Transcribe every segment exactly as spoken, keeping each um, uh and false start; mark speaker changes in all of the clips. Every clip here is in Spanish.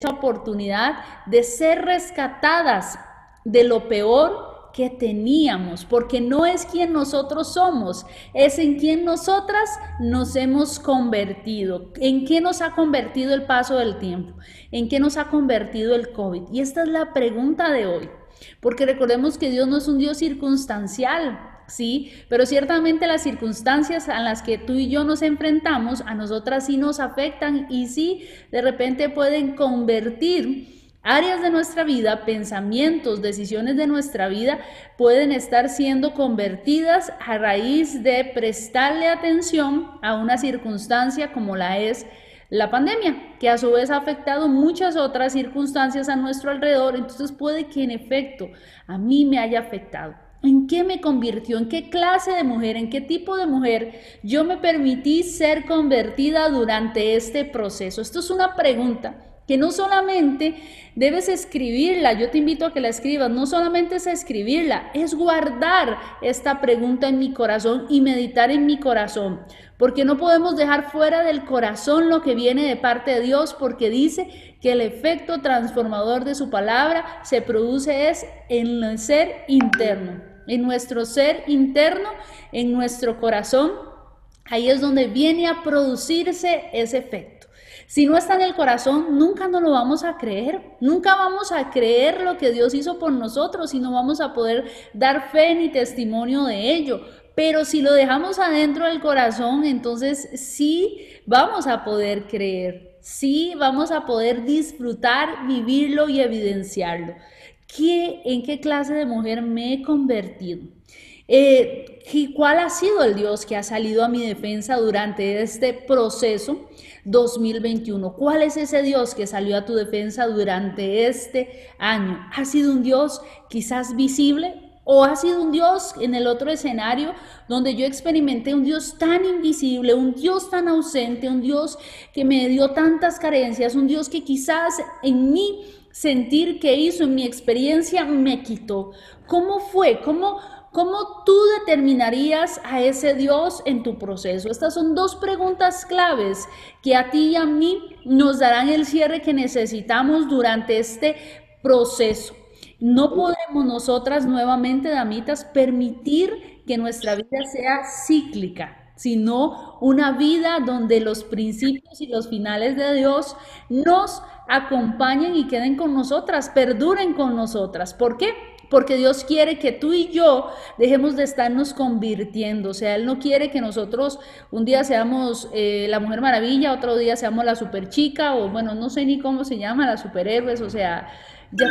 Speaker 1: oportunidad de ser rescatadas de lo peor que teníamos, porque no es quien nosotros somos, es en quien nosotras nos hemos convertido. ¿En qué nos ha convertido el paso del tiempo? ¿En qué nos ha convertido el COVID? Y esta es la pregunta de hoy, porque recordemos que Dios no es un Dios circunstancial, ¿sí? Pero ciertamente las circunstancias a las que tú y yo nos enfrentamos, a nosotras sí nos afectan y sí de repente pueden convertir áreas de nuestra vida, pensamientos, decisiones de nuestra vida pueden estar siendo convertidas a raíz de prestarle atención a una circunstancia como la es la pandemia, que a su vez ha afectado muchas otras circunstancias a nuestro alrededor. Entonces puede que en efecto a mí me haya afectado. ¿En qué me convirtió? ¿En qué clase de mujer? ¿En qué tipo de mujer yo me permití ser convertida durante este proceso? Esto es una pregunta que no solamente debes escribirla, yo te invito a que la escribas, no solamente es escribirla, es guardar esta pregunta en mi corazón y meditar en mi corazón, porque no podemos dejar fuera del corazón lo que viene de parte de Dios, porque dice que el efecto transformador de su palabra se produce es en el ser interno, en nuestro ser interno, en nuestro corazón, ahí es donde viene a producirse ese efecto. Si no está en el corazón, nunca nos lo vamos a creer, nunca vamos a creer lo que Dios hizo por nosotros y no vamos a poder dar fe ni testimonio de ello. Pero si lo dejamos adentro del corazón, entonces sí vamos a poder creer, sí vamos a poder disfrutar, vivirlo y evidenciarlo. ¿Qué, ¿En qué clase de mujer me he convertido? Eh, ¿Cuál ha sido el Dios que ha salido a mi defensa durante este proceso dos mil veintiuno? ¿Cuál es ese Dios que salió a tu defensa durante este año? ¿Ha sido un Dios quizás visible? ¿O ha sido un Dios en el otro escenario donde yo experimenté un Dios tan invisible, un Dios tan ausente, un Dios que me dio tantas carencias, un Dios que quizás en mi sentir que hizo, en mi experiencia, me quitó? ¿Cómo fue? ¿Cómo, cómo tú determinarías a ese Dios en tu proceso? Estas son dos preguntas claves que a ti y a mí nos darán el cierre que necesitamos durante este proceso. No podemos nosotras nuevamente, damitas, permitir que nuestra vida sea cíclica, sino una vida donde los principios y los finales de Dios nos acompañen y queden con nosotras, perduren con nosotras. ¿Por qué? Porque Dios quiere que tú y yo dejemos de estarnos convirtiendo. O sea, Él no quiere que nosotros un día seamos eh, la Mujer Maravilla, otro día seamos la Superchica, o bueno, no sé ni cómo se llama, las superhéroes. O sea, ya...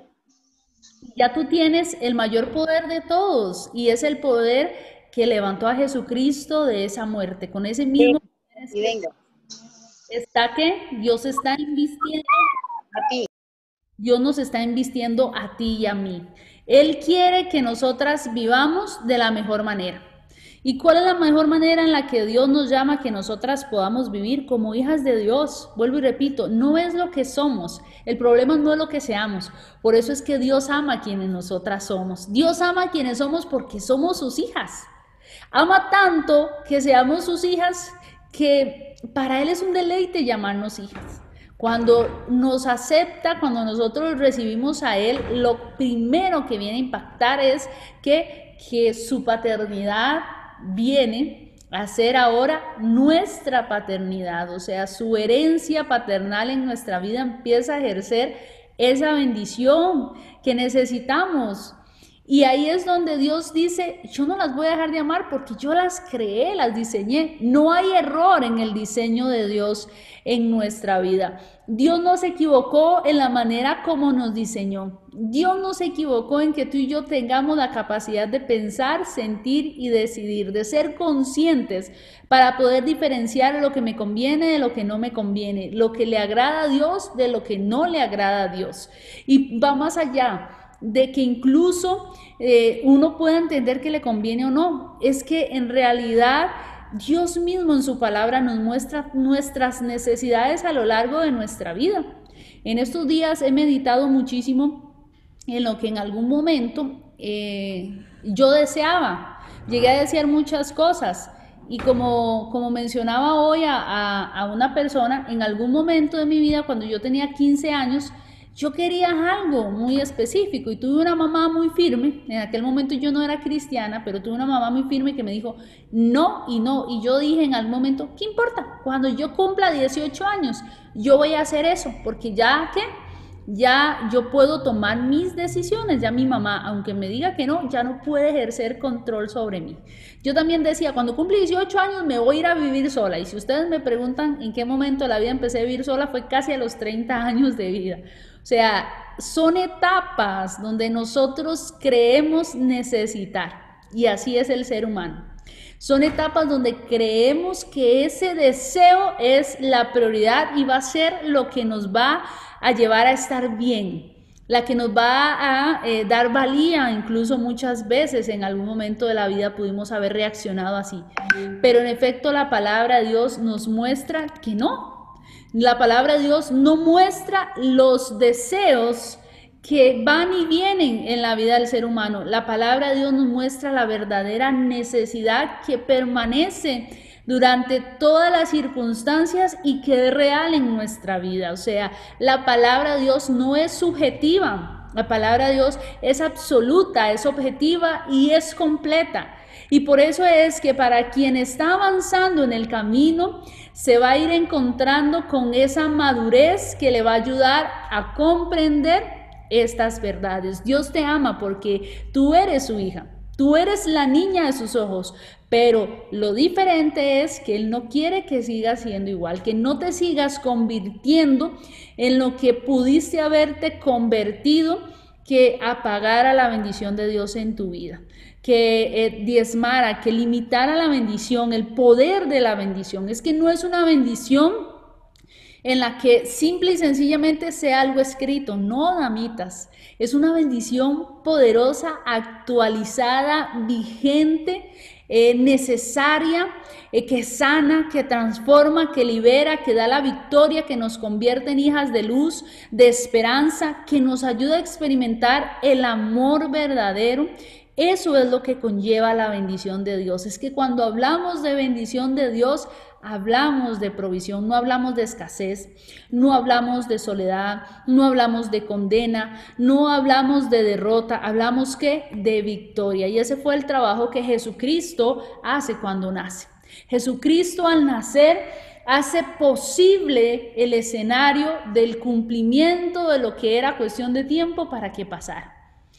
Speaker 1: Ya tú tienes el mayor poder de todos y es el poder que levantó a Jesucristo de esa muerte. Con ese mismo poder es
Speaker 2: Y
Speaker 1: que
Speaker 2: venga,
Speaker 1: está que Dios está invistiendo,
Speaker 2: a ti.
Speaker 1: Dios nos está invistiendo a ti y a mí. Él quiere que nosotras vivamos de la mejor manera. ¿Y cuál es la mejor manera en la que Dios nos llama a que nosotras podamos vivir como hijas de Dios? Vuelvo y repito, no es lo que somos, el problema no es lo que seamos. Por eso es que Dios ama a quienes nosotras somos. Dios ama a quienes somos porque somos sus hijas. Ama tanto que seamos sus hijas que para Él es un deleite llamarnos hijas. Cuando nos acepta, cuando nosotros recibimos a Él, lo primero que viene a impactar es que, que su paternidad viene a ser ahora nuestra paternidad, o sea, su herencia paternal en nuestra vida empieza a ejercer esa bendición que necesitamos. Y ahí es donde Dios dice, yo no las voy a dejar de amar porque yo las creé, las diseñé. No hay error en el diseño de Dios en nuestra vida. Dios no se equivocó en la manera como nos diseñó. Dios no se equivocó en que tú y yo tengamos la capacidad de pensar, sentir y decidir, de ser conscientes para poder diferenciar lo que me conviene de lo que no me conviene, lo que le agrada a Dios de lo que no le agrada a Dios. Y va más allá de que incluso eh, uno pueda entender que le conviene o no. Es que en realidad Dios mismo en su palabra nos muestra nuestras necesidades a lo largo de nuestra vida. En estos días he meditado muchísimo en lo que en algún momento eh, yo deseaba. Llegué a desear muchas cosas y como, como mencionaba hoy a, a, a una persona, en algún momento de mi vida, cuando yo tenía quince años, yo quería algo muy específico y tuve una mamá muy firme. En aquel momento yo no era cristiana, pero tuve una mamá muy firme que me dijo no y no. Y yo dije en algún momento, ¿qué importa? Cuando yo cumpla dieciocho años, yo voy a hacer eso, porque ya, ¿qué? Ya yo puedo tomar mis decisiones, ya mi mamá, aunque me diga que no, ya no puede ejercer control sobre mí. Yo también decía, cuando cumple dieciocho años me voy a ir a vivir sola, y si ustedes me preguntan en qué momento de la vida empecé a vivir sola, fue casi a los treinta años de vida. O sea, son etapas donde nosotros creemos necesitar, y así es el ser humano. Son etapas donde creemos que ese deseo es la prioridad y va a ser lo que nos va a llevar a estar bien, la que nos va a eh, dar valía. Incluso muchas veces en algún momento de la vida pudimos haber reaccionado así, pero en efecto la palabra de Dios nos muestra que no. La palabra de Dios no muestra los deseos que van y vienen en la vida del ser humano. La palabra de Dios nos muestra la verdadera necesidad que permanece durante todas las circunstancias y que es real en nuestra vida. O sea, la palabra de Dios no es subjetiva, la palabra de Dios es absoluta, es objetiva y es completa. Y por eso es que para quien está avanzando en el camino, se va a ir encontrando con esa madurez que le va a ayudar a comprender estas verdades. Dios te ama porque tú eres su hija, tú eres la niña de sus ojos, pero lo diferente es que Él no quiere que sigas siendo igual, que no te sigas convirtiendo en lo que pudiste haberte convertido, que apagara la bendición de Dios en tu vida, que eh, diezmara, que limitara la bendición, el poder de la bendición. Es que no es una bendición en la que simple y sencillamente sea algo escrito. No, damitas, es una bendición poderosa, actualizada, vigente, eh, necesaria, eh, que sana, que transforma, que libera, que da la victoria, que nos convierte en hijas de luz, de esperanza, que nos ayuda a experimentar el amor verdadero. Eso es lo que conlleva la bendición de Dios. Es que cuando hablamos de bendición de Dios, hablamos de provisión, no hablamos de escasez, no hablamos de soledad, no hablamos de condena, no hablamos de derrota, hablamos ¿qué? De victoria. Y ese fue el trabajo que Jesucristo hace cuando nace. Jesucristo al nacer hace posible el escenario del cumplimiento de lo que era cuestión de tiempo para que pasara.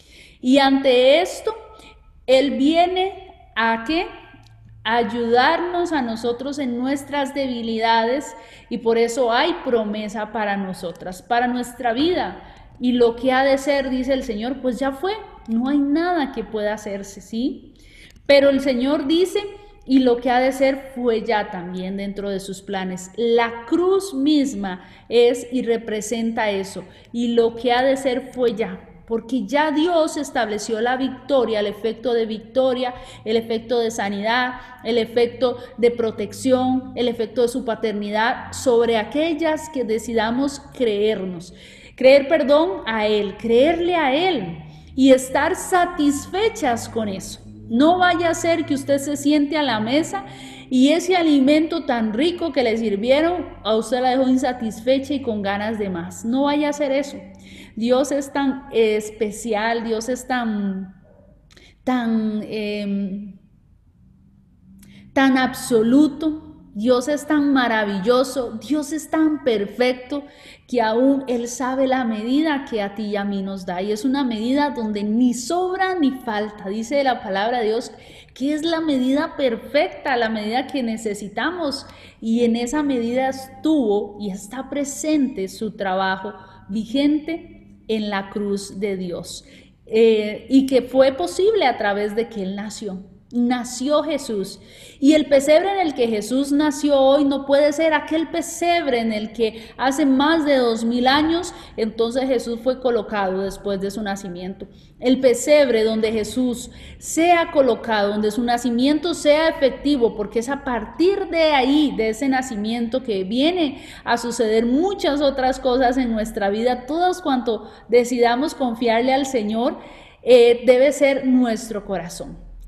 Speaker 1: Y ante esto, Él viene a ¿qué? Ayudarnos a nosotros en nuestras debilidades, y por eso hay promesa para nosotras, para nuestra vida. Y lo que ha de ser, dice el Señor, pues ya fue, no hay nada que pueda hacerse, ¿sí? Pero el Señor dice, y lo que ha de ser fue ya también dentro de sus planes. La cruz misma es y representa eso, y lo que ha de ser fue ya. Porque ya Dios estableció la victoria, el efecto de victoria, el efecto de sanidad, el efecto de protección, el efecto de su paternidad sobre aquellas que decidamos creernos. Creer, perdón, a Él, creerle a Él y estar satisfechas con eso. No vaya a ser que usted se siente a la mesa y ese alimento tan rico que le sirvieron, a usted la dejó insatisfecha y con ganas de más. No vaya a hacer eso. Dios es tan eh, especial, Dios es tan, tan, eh, tan absoluto, Dios es tan maravilloso, Dios es tan perfecto que aún Él sabe la medida que a ti y a mí nos da. Y es una medida donde ni sobra ni falta. Dice la palabra de Dios que es la medida perfecta, la medida que necesitamos. Y en esa medida estuvo y está presente su trabajo vigente en la cruz de Dios, eh, y que fue posible a través de que Él nació. Nació Jesús, y el pesebre en el que Jesús nació hoy no puede ser aquel pesebre en el que hace más de dos mil años entonces Jesús fue colocado después de su nacimiento. El pesebre donde Jesús sea colocado, donde su nacimiento sea efectivo, porque es a partir de ahí, de ese nacimiento, que viene a suceder muchas otras cosas en nuestra vida. Todos cuanto decidamos confiarle al Señor, eh, debe ser nuestro corazón.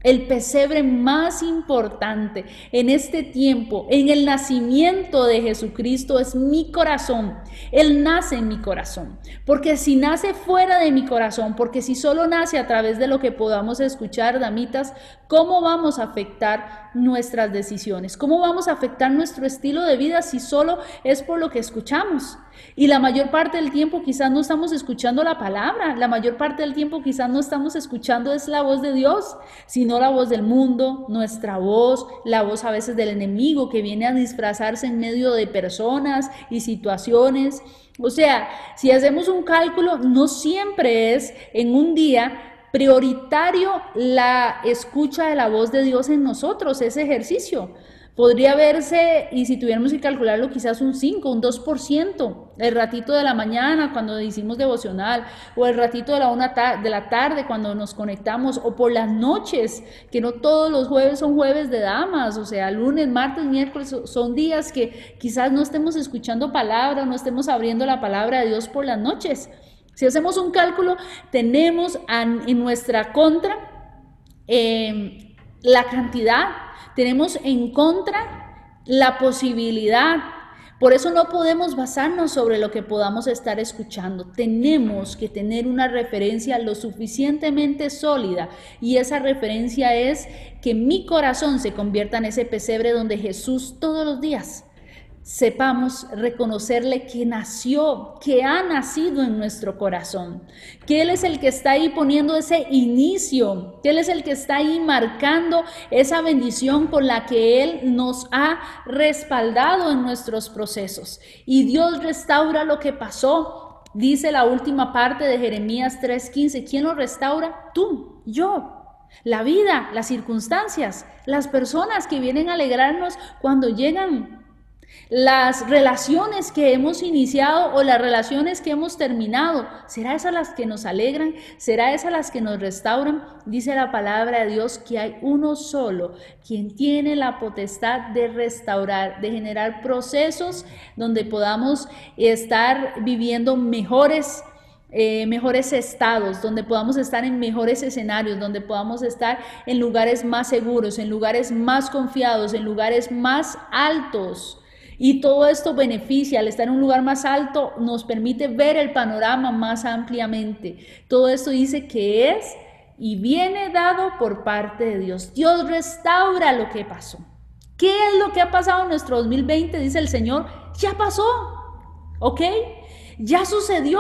Speaker 1: El pesebre más importante en este tiempo, en el nacimiento de Jesucristo, es mi corazón. Él nace en mi corazón. Porque si nace fuera de mi corazón, porque si solo nace a través de lo que podamos escuchar, damitas, ¿cómo vamos a afectar nuestras decisiones? ¿Cómo vamos a afectar nuestro estilo de vida si solo es por lo que escuchamos? Y la mayor parte del tiempo quizás no estamos escuchando la palabra, la mayor parte del tiempo quizás no estamos escuchando es la voz de Dios, sino la voz del mundo, nuestra voz, la voz a veces del enemigo que viene a disfrazarse en medio de personas y situaciones. O sea, si hacemos un cálculo, no siempre es en un día prioritario la escucha de la voz de Dios en nosotros, ese ejercicio. Podría verse, y si tuviéramos que calcularlo, quizás un cinco, un dos por ciento, el ratito de la mañana cuando hicimos devocional, o el ratito de la, una de la tarde cuando nos conectamos, o por las noches, que no todos los jueves son jueves de damas, o sea, lunes, martes, miércoles, son días que quizás no estemos escuchando palabra, no estemos abriendo la palabra de Dios por las noches. Si hacemos un cálculo, tenemos en nuestra contra eh, la cantidad, tenemos en contra la posibilidad. Por eso no podemos basarnos sobre lo que podamos estar escuchando. Tenemos que tener una referencia lo suficientemente sólida, y esa referencia es que mi corazón se convierta en ese pesebre donde Jesús todos los días sepamos reconocerle que nació, que ha nacido en nuestro corazón, que Él es el que está ahí poniendo ese inicio, que Él es el que está ahí marcando esa bendición con la que Él nos ha respaldado en nuestros procesos. Y Dios restaura lo que pasó. Dice la última parte de Jeremías tres quince, ¿quién lo restaura? Tú, yo. La vida, las circunstancias, las personas que vienen a alegrarnos cuando llegan. Las relaciones que hemos iniciado o las relaciones que hemos terminado, ¿será esas las que nos alegran? ¿Será esas las que nos restauran? Dice la palabra de Dios que hay uno solo quien tiene la potestad de restaurar, de generar procesos donde podamos estar viviendo mejores Eh, mejores estados, donde podamos estar en mejores escenarios, donde podamos estar en lugares más seguros, en lugares más confiados, en lugares más altos. Y todo esto beneficia, al estar en un lugar más alto nos permite ver el panorama más ampliamente. Todo esto dice que es y viene dado por parte de Dios. Dios restaura lo que pasó. ¿Qué es lo que ha pasado en nuestro dos mil veinte? Dice el Señor, ya pasó, ¿ok? Ya sucedió.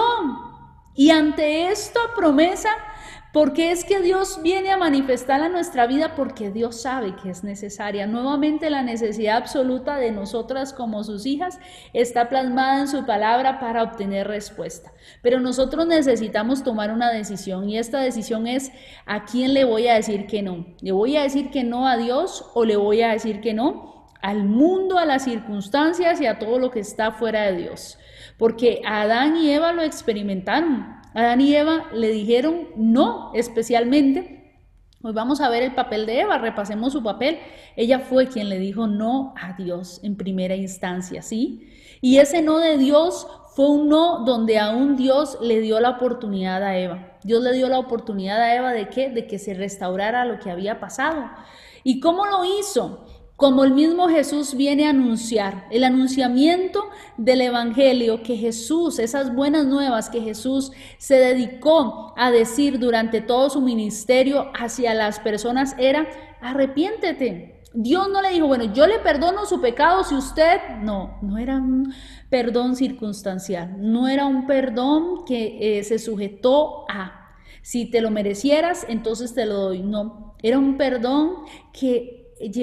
Speaker 1: Y ante esta promesa, porque es que Dios viene a manifestar a nuestra vida, porque Dios sabe que es necesaria. Nuevamente la necesidad absoluta de nosotras como sus hijas está plasmada en su palabra para obtener respuesta. Pero nosotros necesitamos tomar una decisión, y esta decisión es: ¿a quién le voy a decir que no? ¿Le voy a decir que no a Dios o le voy a decir que no al mundo, a las circunstancias y a todo lo que está fuera de Dios? Porque Adán y Eva lo experimentaron. Adán y Eva le dijeron no, especialmente. Hoy vamos a ver el papel de Eva, repasemos su papel. Ella fue quien le dijo no a Dios en primera instancia, ¿sí? Y ese no de Dios fue un no donde aún Dios le dio la oportunidad a Eva. Dios le dio la oportunidad a Eva ¿de qué? De que se restaurara lo que había pasado. ¿Y cómo lo hizo? Como el mismo Jesús viene a anunciar, el anunciamiento del evangelio que Jesús, esas buenas nuevas que Jesús se dedicó a decir durante todo su ministerio hacia las personas era: arrepiéntete. Dios no le dijo, bueno, yo le perdono su pecado si usted, no, no era un perdón circunstancial, no era un perdón que eh, se sujetó a, si te lo merecieras, entonces te lo doy, no, era un perdón que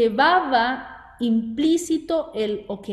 Speaker 1: llevaba implícito el, ok,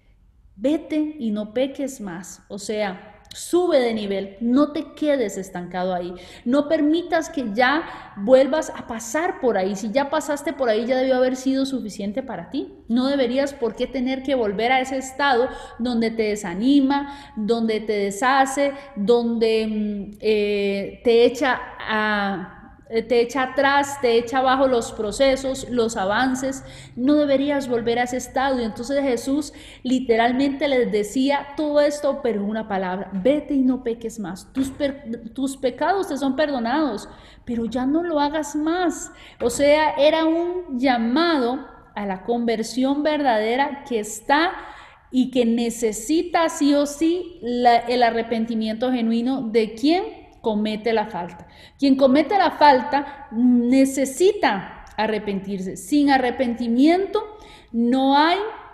Speaker 1: vete y no peques más, o sea, sube de nivel, no te quedes estancado ahí, no permitas que ya vuelvas a pasar por ahí. Si ya pasaste por ahí, ya debió haber sido suficiente para ti, no deberías por qué tener que volver a ese estado donde te desanima, donde te deshace, donde eh, te echa a... te echa atrás, te echa abajo los procesos, los avances, no deberías volver a ese estado. Y entonces Jesús literalmente les decía todo esto, pero en una palabra: vete y no peques más, tus, tus pecados te son perdonados, pero ya no lo hagas más. O sea, era un llamado a la conversión verdadera que está y que necesita sí o sí la, el arrepentimiento genuino de quien comete la falta. Quien comete la falta necesita arrepentirse. Sin arrepentimiento no hay,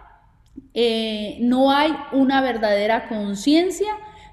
Speaker 1: eh, no hay una verdadera conciencia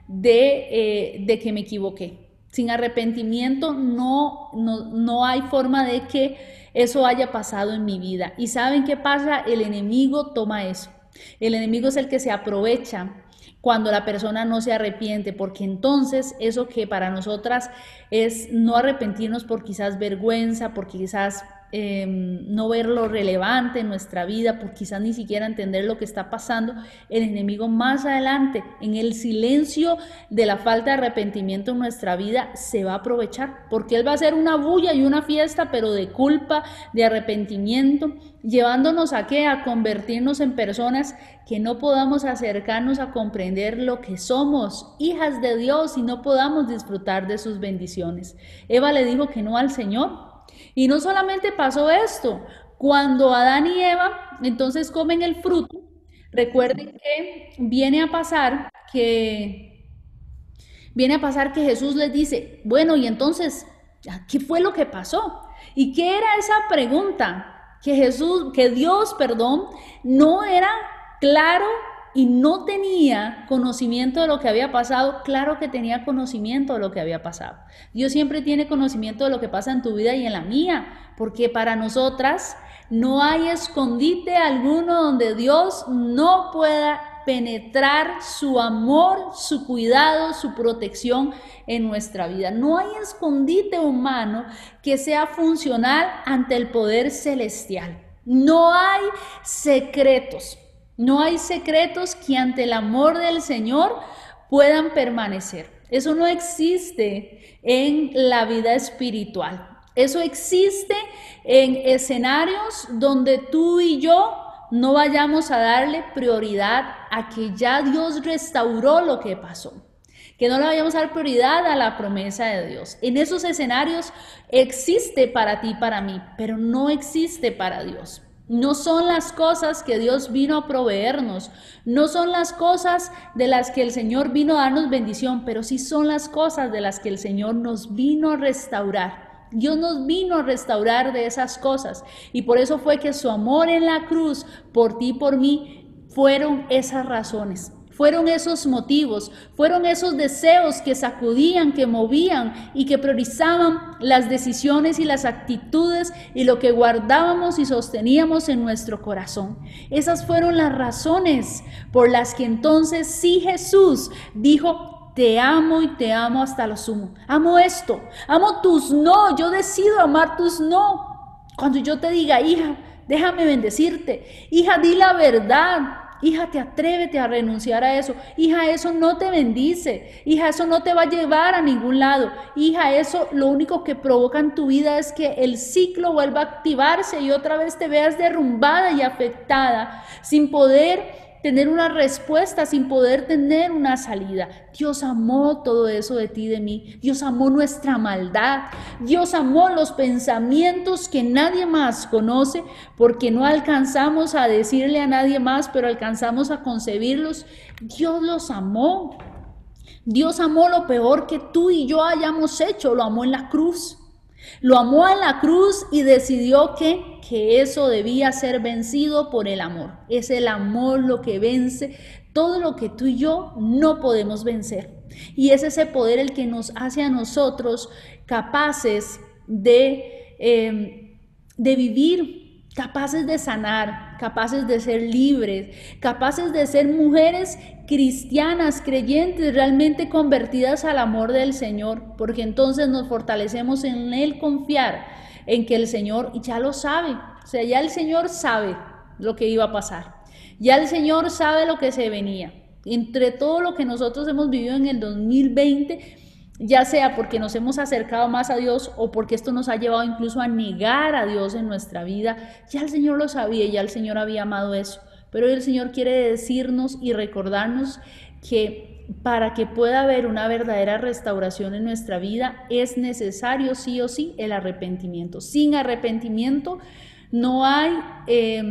Speaker 1: de, eh, de que me equivoqué. Sin arrepentimiento no, no, no hay forma de que eso haya pasado en mi vida. ¿Y saben qué pasa? El enemigo toma eso. El enemigo es el que se aprovecha cuando la persona no se arrepiente, porque entonces eso que para nosotras es no arrepentirnos por quizás vergüenza, por quizás eh, no ver lo relevante en nuestra vida, por quizás ni siquiera entender lo que está pasando, el enemigo más adelante, en el silencio de la falta de arrepentimiento en nuestra vida, se va a aprovechar, porque él va a hacer una bulla y una fiesta, pero de culpa, de arrepentimiento, llevándonos a qué, a convertirnos en personas que no podamos acercarnos a comprender lo que somos, hijas de Dios, y no podamos disfrutar de sus bendiciones. Eva le dijo que no al Señor. Y no solamente pasó esto, cuando Adán y Eva entonces comen el fruto, recuerden que viene a pasar que viene a pasar que Jesús les dice: bueno, y entonces, ¿qué fue lo que pasó? ¿Y qué era esa pregunta? Que Jesús, que Dios, perdón, no era claro y no tenía conocimiento de lo que había pasado. Claro que tenía conocimiento de lo que había pasado. Dios siempre tiene conocimiento de lo que pasa en tu vida y en la mía, porque para nosotras no hay escondite alguno donde Dios no pueda penetrar su amor, su cuidado, su protección en nuestra vida. No hay escondite humano que sea funcional ante el poder celestial. No hay secretos. No hay secretos que ante el amor del Señor puedan permanecer. Eso no existe en la vida espiritual. Eso existe en escenarios donde tú y yo no vayamos a darle prioridad a que ya Dios restauró lo que pasó. Que no le vayamos a dar prioridad a la promesa de Dios. En esos escenarios existe para ti y para mí, pero no existe para Dios. No son las cosas que Dios vino a proveernos, no son las cosas de las que el Señor vino a darnos bendición, pero sí son las cosas de las que el Señor nos vino a restaurar. Dios nos vino a restaurar de esas cosas, y por eso fue que su amor en la cruz, por ti y por mí, fueron esas razones. Fueron esos motivos, fueron esos deseos que sacudían, que movían y que priorizaban las decisiones y las actitudes y lo que guardábamos y sosteníamos en nuestro corazón. Esas fueron las razones por las que entonces sí Jesús dijo: te amo y te amo hasta lo sumo. Amo esto, amo tus no, yo decido amar tus no. Cuando yo te diga: hija, déjame bendecirte, hija, di la verdad. Hija, te atrévete a renunciar a eso. Hija, eso no te bendice. Hija, eso no te va a llevar a ningún lado. Hija, eso lo único que provoca en tu vida es que el ciclo vuelva a activarse y otra vez te veas derrumbada y afectada, sin poder tener una respuesta, sin poder tener una salida. Dios amó todo eso de ti y de mí. Dios amó nuestra maldad. Dios amó los pensamientos que nadie más conoce, porque no alcanzamos a decirle a nadie más, pero alcanzamos a concebirlos. Dios los amó. Dios amó lo peor que tú y yo hayamos hecho. Lo amó en la cruz. Lo amó en la cruz y decidió que, que eso debía ser vencido por el amor. Es el amor lo que vence todo lo que tú y yo no podemos vencer. Y es ese poder el que nos hace a nosotros capaces de, eh, de vivir, capaces de sanar, capaces de ser libres, capaces de ser mujeres cristianas, creyentes, realmente convertidas al amor del Señor, porque entonces nos fortalecemos en Él, confiar en que el Señor ya lo sabe. O sea, ya el Señor sabe lo que iba a pasar, ya el Señor sabe lo que se venía. Entre todo lo que nosotros hemos vivido en el dos mil veinte, ya sea porque nos hemos acercado más a Dios o porque esto nos ha llevado incluso a negar a Dios en nuestra vida, ya el Señor lo sabía, ya el Señor había amado eso. Pero hoy el Señor quiere decirnos y recordarnos que para que pueda haber una verdadera restauración en nuestra vida es necesario sí o sí el arrepentimiento. Sin arrepentimiento no hay, eh,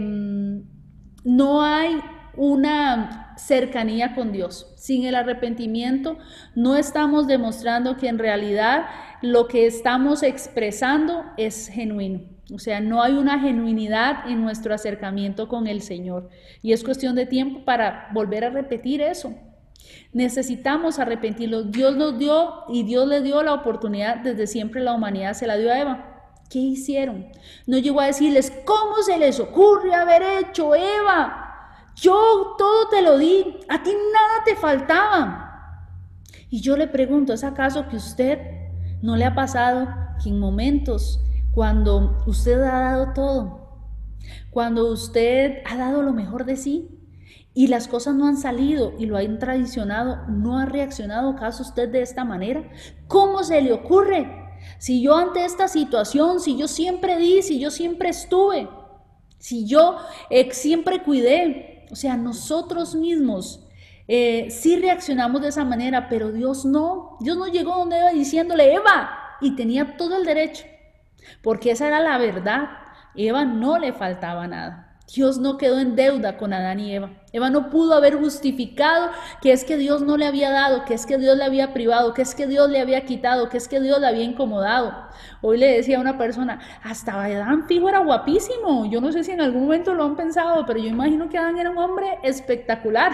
Speaker 1: no hay una cercanía con Dios. Sin el arrepentimiento no estamos demostrando que en realidad lo que estamos expresando es genuino. O sea, no hay una genuinidad en nuestro acercamiento con el Señor. Y es cuestión de tiempo para volver a repetir eso. Necesitamos arrepentirlo. Dios nos dio y Dios le dio la oportunidad, desde siempre la humanidad se la dio a Eva. ¿Qué hicieron? No llegó a decirles, ¿cómo se les ocurre haber hecho, Eva? Yo todo te lo di, a ti nada te faltaba. Y yo le pregunto, ¿es acaso que usted no le ha pasado que en momentos cuando usted ha dado todo, cuando usted ha dado lo mejor de sí y las cosas no han salido y lo han traicionado, no ha reaccionado acaso usted de esta manera? ¿Cómo se le ocurre? Si yo ante esta situación, si yo siempre di, si yo siempre estuve, si yo eh, siempre cuidé, o sea, nosotros mismos eh, sí reaccionamos de esa manera, pero Dios no. Dios no llegó donde Eva diciéndole, Eva, y tenía todo el derecho, porque esa era la verdad. Eva no le faltaba nada. Dios no quedó en deuda con Adán y Eva. Eva no pudo haber justificado que es que Dios no le había dado, que es que Dios le había privado, que es que Dios le había quitado, que es que Dios le había incomodado. Hoy le decía a una persona, hasta Adán fijo era guapísimo. Yo no sé si en algún momento lo han pensado, pero yo imagino que Adán era un hombre espectacular.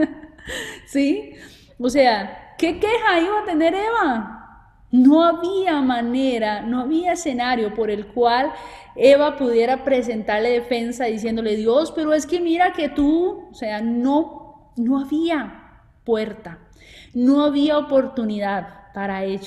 Speaker 1: ¿Sí? O sea, ¿qué queja iba a tener Eva? No había manera, no había escenario por el cual Eva pudiera presentarle defensa diciéndole, Dios, pero es que mira que tú, o sea, no, no había puerta, no había oportunidad para ello.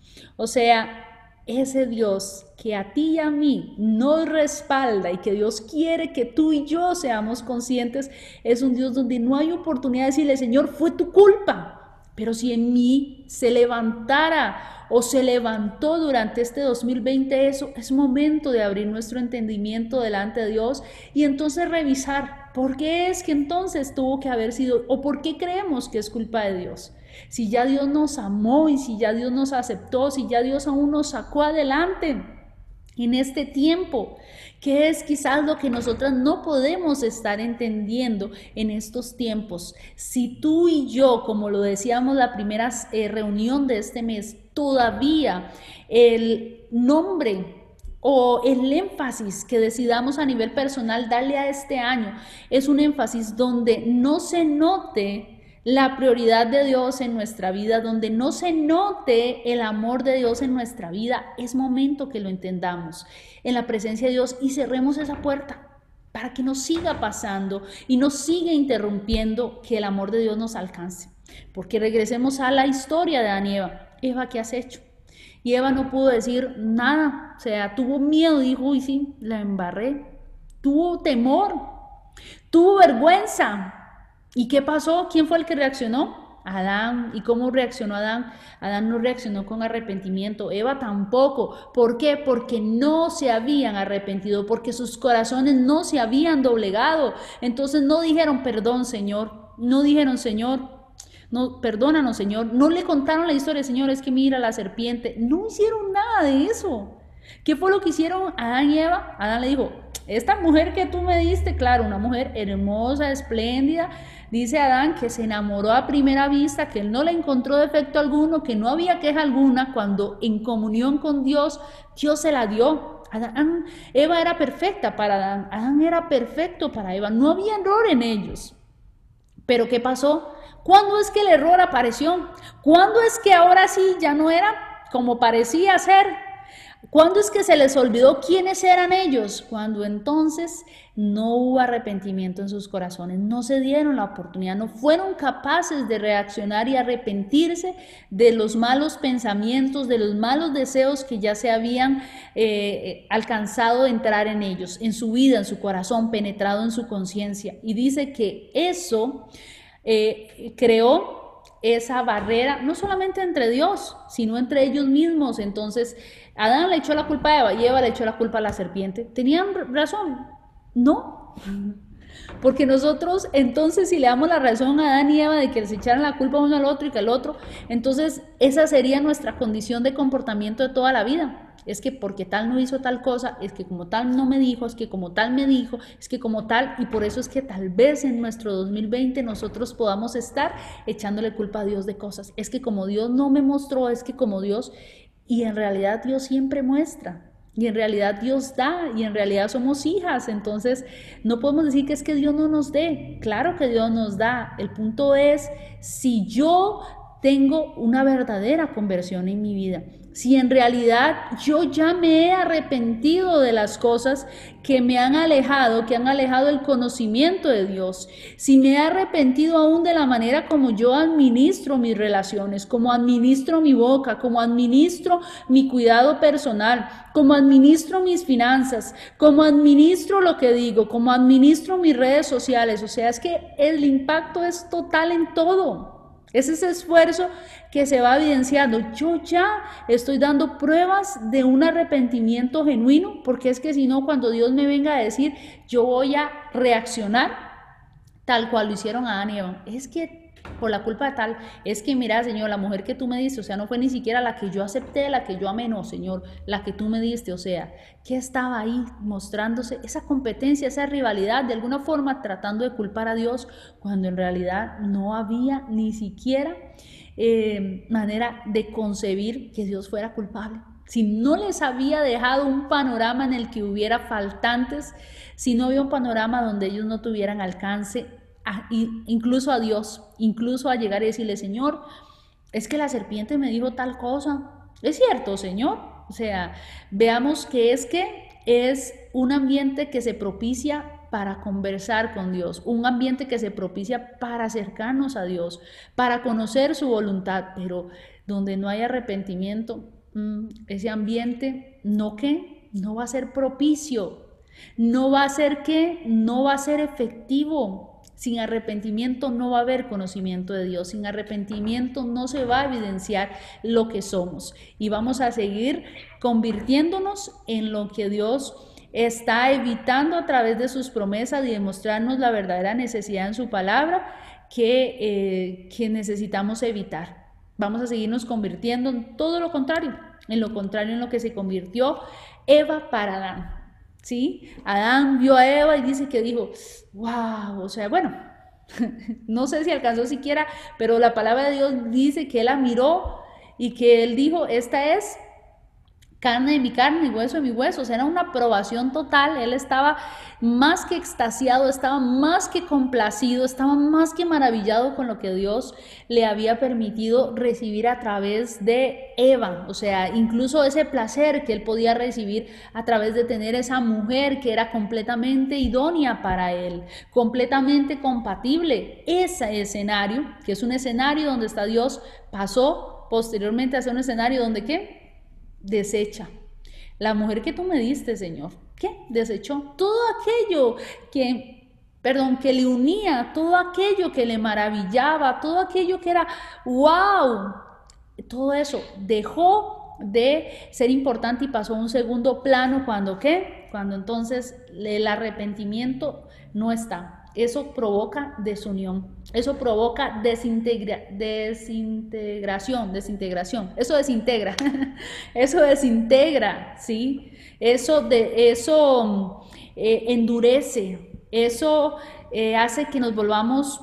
Speaker 1: O sea, ese Dios que a ti y a mí nos respalda y que Dios quiere que tú y yo seamos conscientes, es un Dios donde no hay oportunidad de decirle, Señor, fue tu culpa. Pero si en mí se levantara o se levantó durante este dos mil veinte eso, es momento de abrir nuestro entendimiento delante de Dios y entonces revisar por qué es que entonces tuvo que haber sido o por qué creemos que es culpa de Dios. Si ya Dios nos amó y si ya Dios nos aceptó, si ya Dios aún nos sacó adelante en este tiempo, que es quizás lo que nosotras no podemos estar entendiendo en estos tiempos. Si tú y yo, como lo decíamos la primera eh, reunión de este mes, todavía el nombre o el énfasis que decidamos a nivel personal darle a este año es un énfasis donde no se note la prioridad de Dios en nuestra vida, donde no se note el amor de Dios en nuestra vida, es momento que lo entendamos en la presencia de Dios y cerremos esa puerta para que no siga pasando y no siga interrumpiendo que el amor de Dios nos alcance. Porque regresemos a la historia de Adán y Eva. Eva, ¿qué has hecho? Y Eva no pudo decir nada, o sea, tuvo miedo, dijo, uy, sí, la embarré, tuvo temor, tuvo vergüenza. ¿Y qué pasó? ¿Quién fue el que reaccionó? Adán. ¿Y cómo reaccionó Adán? Adán no reaccionó con arrepentimiento, Eva tampoco. ¿Por qué? Porque no se habían arrepentido, porque sus corazones no se habían doblegado. Entonces no dijeron, perdón, Señor, no dijeron, Señor, no, perdónanos, Señor. No le contaron la historia, Señor, es que mira la serpiente. No hicieron nada de eso. ¿Qué fue lo que hicieron Adán y Eva? Adán le dijo, esta mujer que tú me diste, claro, una mujer hermosa, espléndida, dice Adán que se enamoró a primera vista, que él no le encontró defecto alguno, que no había queja alguna, cuando en comunión con Dios, Dios se la dio. Adán, Eva era perfecta para Adán, Adán era perfecto para Eva, no había error en ellos. Pero ¿qué pasó? ¿Cuándo es que el error apareció? ¿Cuándo es que ahora sí ya no era como parecía ser? ¿Cuándo es que se les olvidó quiénes eran ellos? Cuando entonces no hubo arrepentimiento en sus corazones, no se dieron la oportunidad, no fueron capaces de reaccionar y arrepentirse de los malos pensamientos, de los malos deseos que ya se habían eh, alcanzado a entrar en ellos, en su vida, en su corazón, penetrado en su conciencia. Y dice que eso eh, creó esa barrera, no solamente entre Dios, sino entre ellos mismos. Entonces, Adán le echó la culpa a Eva y Eva le echó la culpa a la serpiente. ¿Tenían razón? No. Porque nosotros, entonces, si le damos la razón a Adán y Eva de que les echaran la culpa uno al otro y que al otro, entonces esa sería nuestra condición de comportamiento de toda la vida. Es que porque tal no hizo tal cosa, es que como tal no me dijo, es que como tal me dijo, es que como tal, y por eso es que tal vez en nuestro dos mil veinte nosotros podamos estar echándole culpa a Dios de cosas. Es que como Dios no me mostró, es que como Dios, y en realidad Dios siempre muestra. Y en realidad Dios da, y en realidad somos hijas. Entonces no podemos decir que es que Dios no nos dé. Claro que Dios nos da. El punto es si yo tengo una verdadera conversión en mi vida, si en realidad yo ya me he arrepentido de las cosas que me han alejado, que han alejado el conocimiento de Dios, si me he arrepentido aún de la manera como yo administro mis relaciones, como administro mi boca, como administro mi cuidado personal, como administro mis finanzas, como administro lo que digo, como administro mis redes sociales. O sea, es que el impacto es total en todo. Es ese esfuerzo que se va evidenciando. Yo ya estoy dando pruebas de un arrepentimiento genuino, porque es que si no, cuando Dios me venga a decir, yo voy a reaccionar tal cual lo hicieron a Adán y Eva. Es que por la culpa de tal, es que mira, Señor, la mujer que tú me diste, o sea, no fue ni siquiera la que yo acepté, la que yo amé, no, Señor, la que tú me diste, o sea, ¿qué estaba ahí mostrándose? Esa competencia, esa rivalidad, de alguna forma tratando de culpar a Dios, cuando en realidad no había ni siquiera eh, manera de concebir que Dios fuera culpable. Si no les había dejado un panorama en el que hubiera faltantes, si no había un panorama donde ellos no tuvieran alcance, a, incluso a Dios, incluso a llegar y decirle, Señor, es que la serpiente me dijo tal cosa. Es cierto, Señor. O sea, veamos que es que es un ambiente que se propicia para conversar con Dios, un ambiente que se propicia para acercarnos a Dios, para conocer su voluntad, pero donde no hay arrepentimiento, ese ambiente no que no va a ser propicio, no va a ser que no va a ser efectivo. Sin arrepentimiento no va a haber conocimiento de Dios, sin arrepentimiento no se va a evidenciar lo que somos y vamos a seguir convirtiéndonos en lo que Dios está evitando a través de sus promesas y demostrarnos la verdadera necesidad en su palabra que, eh, que necesitamos evitar. Vamos a seguirnos convirtiendo en todo lo contrario, en lo contrario en lo que se convirtió Eva para Adán. ¿Sí? Adán vio a Eva y dice que dijo, wow, o sea, bueno, no sé si alcanzó siquiera, pero la palabra de Dios dice que él la miró y que él dijo, esta es carne de mi carne y hueso de mi hueso. O sea, era una aprobación total. Él estaba más que extasiado, estaba más que complacido, estaba más que maravillado con lo que Dios le había permitido recibir a través de Eva. O sea, incluso ese placer que él podía recibir a través de tener esa mujer que era completamente idónea para él, completamente compatible. Ese escenario, que es un escenario donde está Dios, pasó posteriormente a ser un escenario donde ¿qué? Desecha. La mujer que tú me diste, Señor, ¿qué? Desechó todo aquello que, perdón, que le unía, todo aquello que le maravillaba, todo aquello que era wow, todo eso dejó de ser importante y pasó a un segundo plano cuando ¿qué? Cuando entonces el arrepentimiento no está. Eso provoca desunión, eso provoca desintegra, desintegración, desintegración, eso desintegra, eso desintegra, ¿sí? Eso, de, eso eh, endurece, eso eh, hace que nos volvamos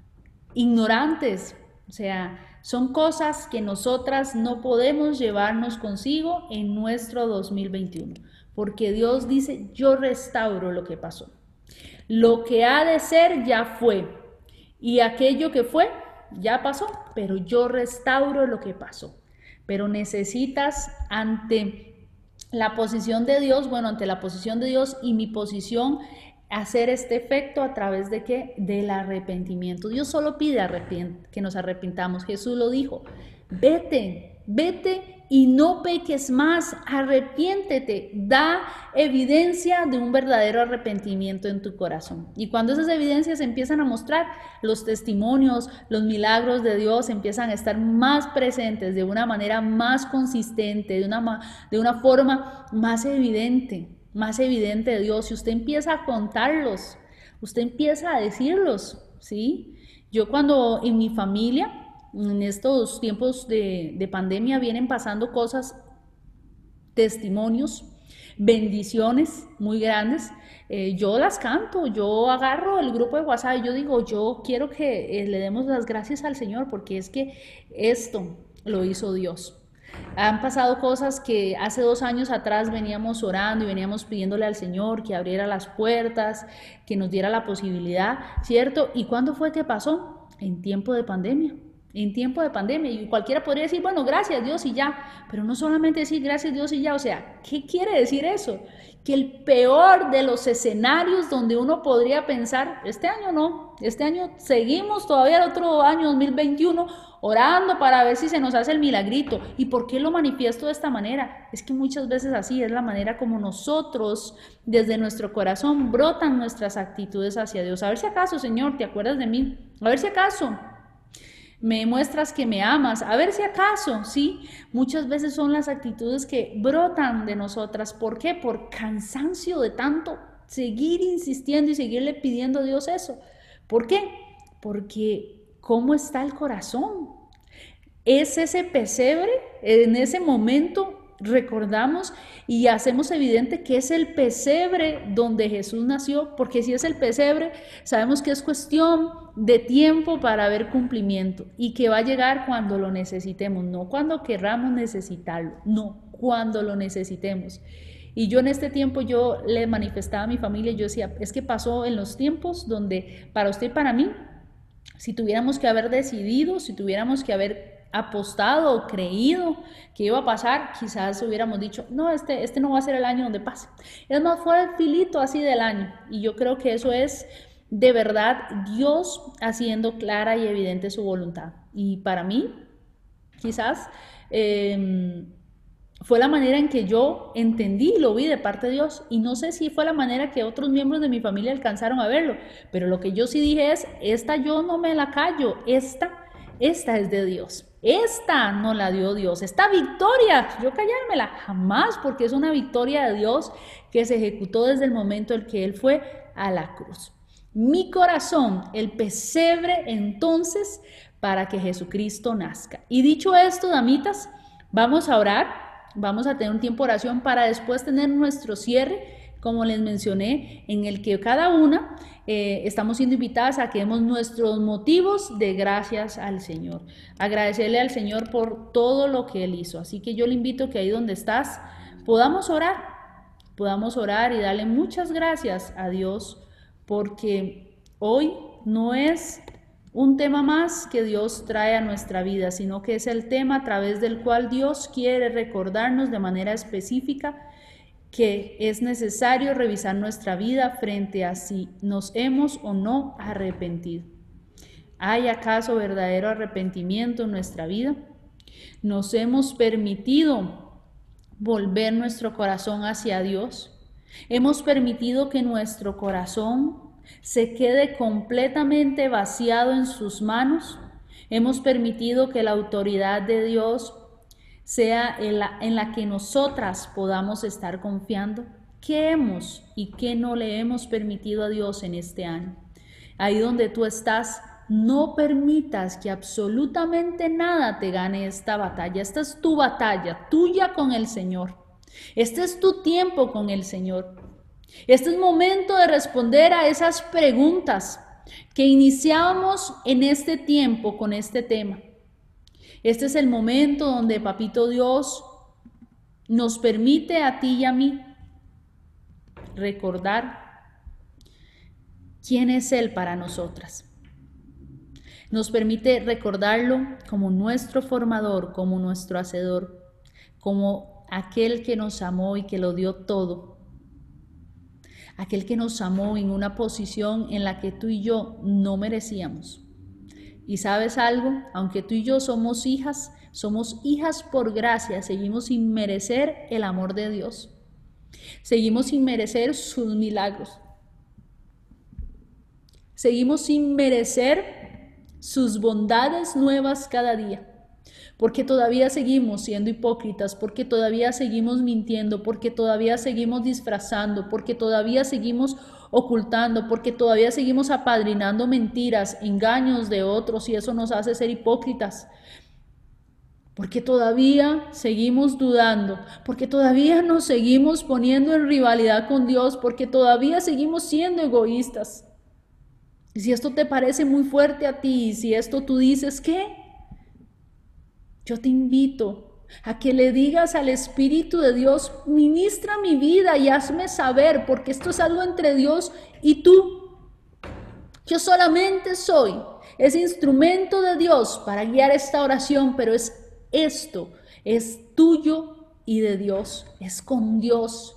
Speaker 1: ignorantes, o sea, son cosas que nosotras no podemos llevarnos consigo en nuestro dos mil veintiuno, porque Dios dice, yo restauro lo que pasó. Lo que ha de ser ya fue y aquello que fue ya pasó, pero yo restauro lo que pasó. Pero necesitas ante la posición de Dios, bueno, ante la posición de Dios y mi posición, hacer este efecto a través de qué? Del arrepentimiento. Dios solo pide que nos arrepintamos. Jesús lo dijo, vete, vete y no peques más, arrepiéntete, da evidencia de un verdadero arrepentimiento en tu corazón. Y cuando esas evidencias empiezan a mostrar, los testimonios, los milagros de Dios empiezan a estar más presentes de una manera más consistente, de una, de una forma más evidente, más evidente de Dios. Si usted empieza a contarlos, usted empieza a decirlos, ¿sí? Yo cuando en mi familia, en estos tiempos de, de pandemia, vienen pasando cosas, testimonios, bendiciones muy grandes, eh, yo las canto, yo agarro el grupo de WhatsApp y yo digo, yo quiero que eh, le demos las gracias al Señor porque es que esto lo hizo Dios. Han pasado cosas que hace dos años atrás veníamos orando y veníamos pidiéndole al Señor que abriera las puertas, que nos diera la posibilidad, ¿cierto? ¿Y cuándo fue que pasó? En tiempo de pandemia. En tiempo de pandemia, y cualquiera podría decir, bueno, gracias Dios y ya, pero no solamente decir gracias Dios y ya, o sea, ¿qué quiere decir eso? Que el peor de los escenarios donde uno podría pensar, este año no, este año seguimos todavía el otro año dos mil veintiuno orando para ver si se nos hace el milagrito. ¿Y por qué lo manifiesto de esta manera? Es que muchas veces así es la manera como nosotros desde nuestro corazón brotan nuestras actitudes hacia Dios. A ver si acaso, Señor, ¿te acuerdas de mí? A ver si acaso me muestras que me amas, a ver si acaso, ¿sí? Muchas veces son las actitudes que brotan de nosotras. ¿Por qué? Por cansancio de tanto seguir insistiendo y seguirle pidiendo a Dios eso. ¿Por qué? Porque ¿cómo está el corazón? Es ese pesebre, en ese momento recordamos y hacemos evidente que es el pesebre donde Jesús nació, porque si es el pesebre, sabemos que es cuestión de tiempo para ver cumplimiento y que va a llegar cuando lo necesitemos, no cuando querramos necesitarlo, no, cuando lo necesitemos. Y yo en este tiempo yo le manifestaba a mi familia, yo decía, es que pasó en los tiempos donde para usted y para mí, si tuviéramos que haber decidido, si tuviéramos que haber apostado o creído que iba a pasar, quizás hubiéramos dicho, no, este, este no va a ser el año donde pase. Es más, fue el filito así del año. Y yo creo que eso es de verdad Dios haciendo clara y evidente su voluntad. Y para mí, quizás eh, fue la manera en que yo entendí y lo vi de parte de Dios. Y no sé si fue la manera que otros miembros de mi familia alcanzaron a verlo. Pero lo que yo sí dije es, esta yo no me la callo, esta, esta es de Dios. Esta no la dio Dios, esta victoria, yo callármela jamás, porque es una victoria de Dios que se ejecutó desde el momento en que Él fue a la cruz. Mi corazón, el pesebre entonces para que Jesucristo nazca. Y dicho esto, damitas, vamos a orar, vamos a tener un tiempo de oración para después tener nuestro cierre, como les mencioné, en el que cada una eh, estamos siendo invitadas a que demos nuestros motivos de gracias al Señor. Agradecerle al Señor por todo lo que Él hizo. Así que yo le invito que ahí donde estás podamos orar, podamos orar y darle muchas gracias a Dios, porque hoy no es un tema más que Dios trae a nuestra vida, sino que es el tema a través del cual Dios quiere recordarnos de manera específica que es necesario revisar nuestra vida frente a si nos hemos o no arrepentido. ¿Hay acaso verdadero arrepentimiento en nuestra vida? ¿Nos hemos permitido volver nuestro corazón hacia Dios? ¿Hemos permitido que nuestro corazón se quede completamente vaciado en sus manos? ¿Hemos permitido que la autoridad de Dios sea en la, en la que nosotras podamos estar confiando? ¿Qué hemos y qué no le hemos permitido a Dios en este año? Ahí donde tú estás, no permitas que absolutamente nada te gane esta batalla. Esta es tu batalla, tuya con el Señor. Este es tu tiempo con el Señor. Este es momento de responder a esas preguntas que iniciábamos en este tiempo con este tema. Este es el momento donde Papito Dios nos permite a ti y a mí recordar quién es Él para nosotras. Nos permite recordarlo como nuestro formador, como nuestro hacedor, como aquel que nos amó y que lo dio todo. Aquel que nos amó en una posición en la que tú y yo no merecíamos. Y sabes algo, aunque tú y yo somos hijas, somos hijas por gracia, seguimos sin merecer el amor de Dios. Seguimos sin merecer sus milagros. Seguimos sin merecer sus bondades nuevas cada día. Porque todavía seguimos siendo hipócritas, porque todavía seguimos mintiendo, porque todavía seguimos disfrazando, porque todavía seguimos ocultando, porque todavía seguimos apadrinando mentiras, engaños de otros, y eso nos hace ser hipócritas. Porque todavía seguimos dudando, porque todavía nos seguimos poniendo en rivalidad con Dios, porque todavía seguimos siendo egoístas. Y si esto te parece muy fuerte a ti, y si esto tú dices, ¿qué? Yo te invito a que le digas al Espíritu de Dios, ministra mi vida y hazme saber, porque esto es algo entre Dios y tú. Yo solamente soy ese instrumento de Dios para guiar esta oración, pero es esto, es tuyo y de Dios, es con Dios.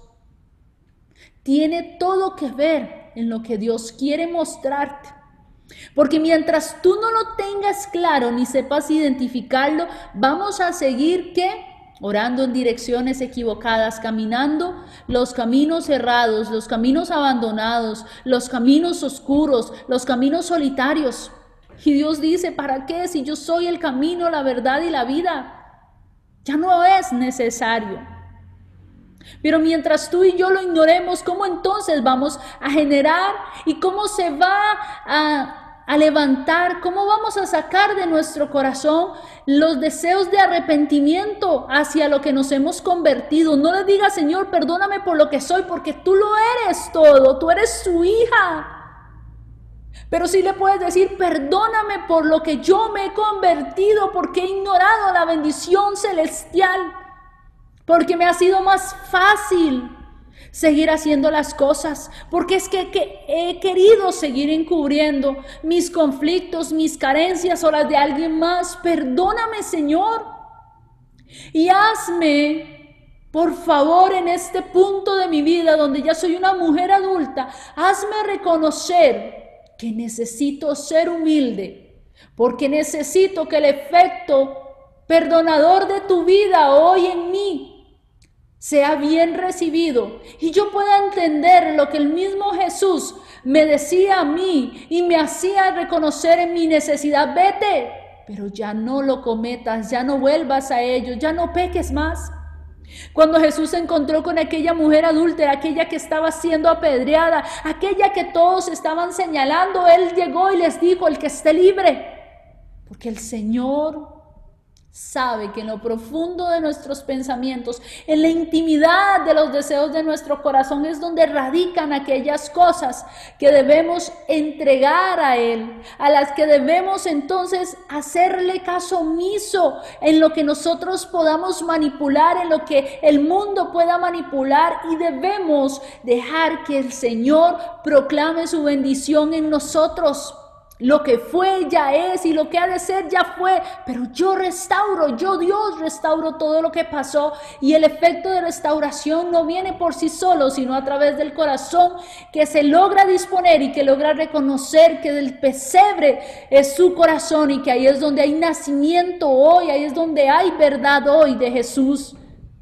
Speaker 1: Tiene todo que ver en lo que Dios quiere mostrarte. Porque mientras tú no lo tengas claro ni sepas identificarlo, vamos a seguir, ¿qué? Orando en direcciones equivocadas, caminando los caminos cerrados, los caminos abandonados, los caminos oscuros, los caminos solitarios. Y Dios dice, ¿para qué? Si yo soy el camino, la verdad y la vida. Ya no es necesario. Pero mientras tú y yo lo ignoremos, ¿cómo entonces vamos a generar y cómo se va a, a levantar, cómo vamos a sacar de nuestro corazón los deseos de arrepentimiento hacia lo que nos hemos convertido? No le digas, Señor, perdóname por lo que soy, porque tú lo eres todo, tú eres su hija. Pero sí le puedes decir, perdóname por lo que yo me he convertido, porque he ignorado la bendición celestial. Porque me ha sido más fácil seguir haciendo las cosas, porque es que, que he querido seguir encubriendo mis conflictos, mis carencias o las de alguien más. Perdóname, Señor, y hazme, por favor, en este punto de mi vida donde ya soy una mujer adulta, hazme reconocer que necesito ser humilde, porque necesito que el efecto perdonador de tu vida hoy en mí sea bien recibido y yo pueda entender lo que el mismo Jesús me decía a mí y me hacía reconocer en mi necesidad. Vete, pero ya no lo cometas, ya no vuelvas a ello, ya no peques más. Cuando Jesús se encontró con aquella mujer adúltera, aquella que estaba siendo apedreada, aquella que todos estaban señalando, Él llegó y les dijo, el que esté libre, porque el Señor sabe que en lo profundo de nuestros pensamientos, en la intimidad de los deseos de nuestro corazón es donde radican aquellas cosas que debemos entregar a Él, a las que debemos entonces hacerle caso omiso en lo que nosotros podamos manipular, en lo que el mundo pueda manipular, y debemos dejar que el Señor proclame su bendición en nosotros. Lo que fue ya es y lo que ha de ser ya fue, pero yo restauro, yo Dios restauro todo lo que pasó, y el efecto de restauración no viene por sí solo, sino a través del corazón que se logra disponer y que logra reconocer que del pesebre es su corazón y que ahí es donde hay nacimiento hoy, ahí es donde hay verdad hoy de Jesús,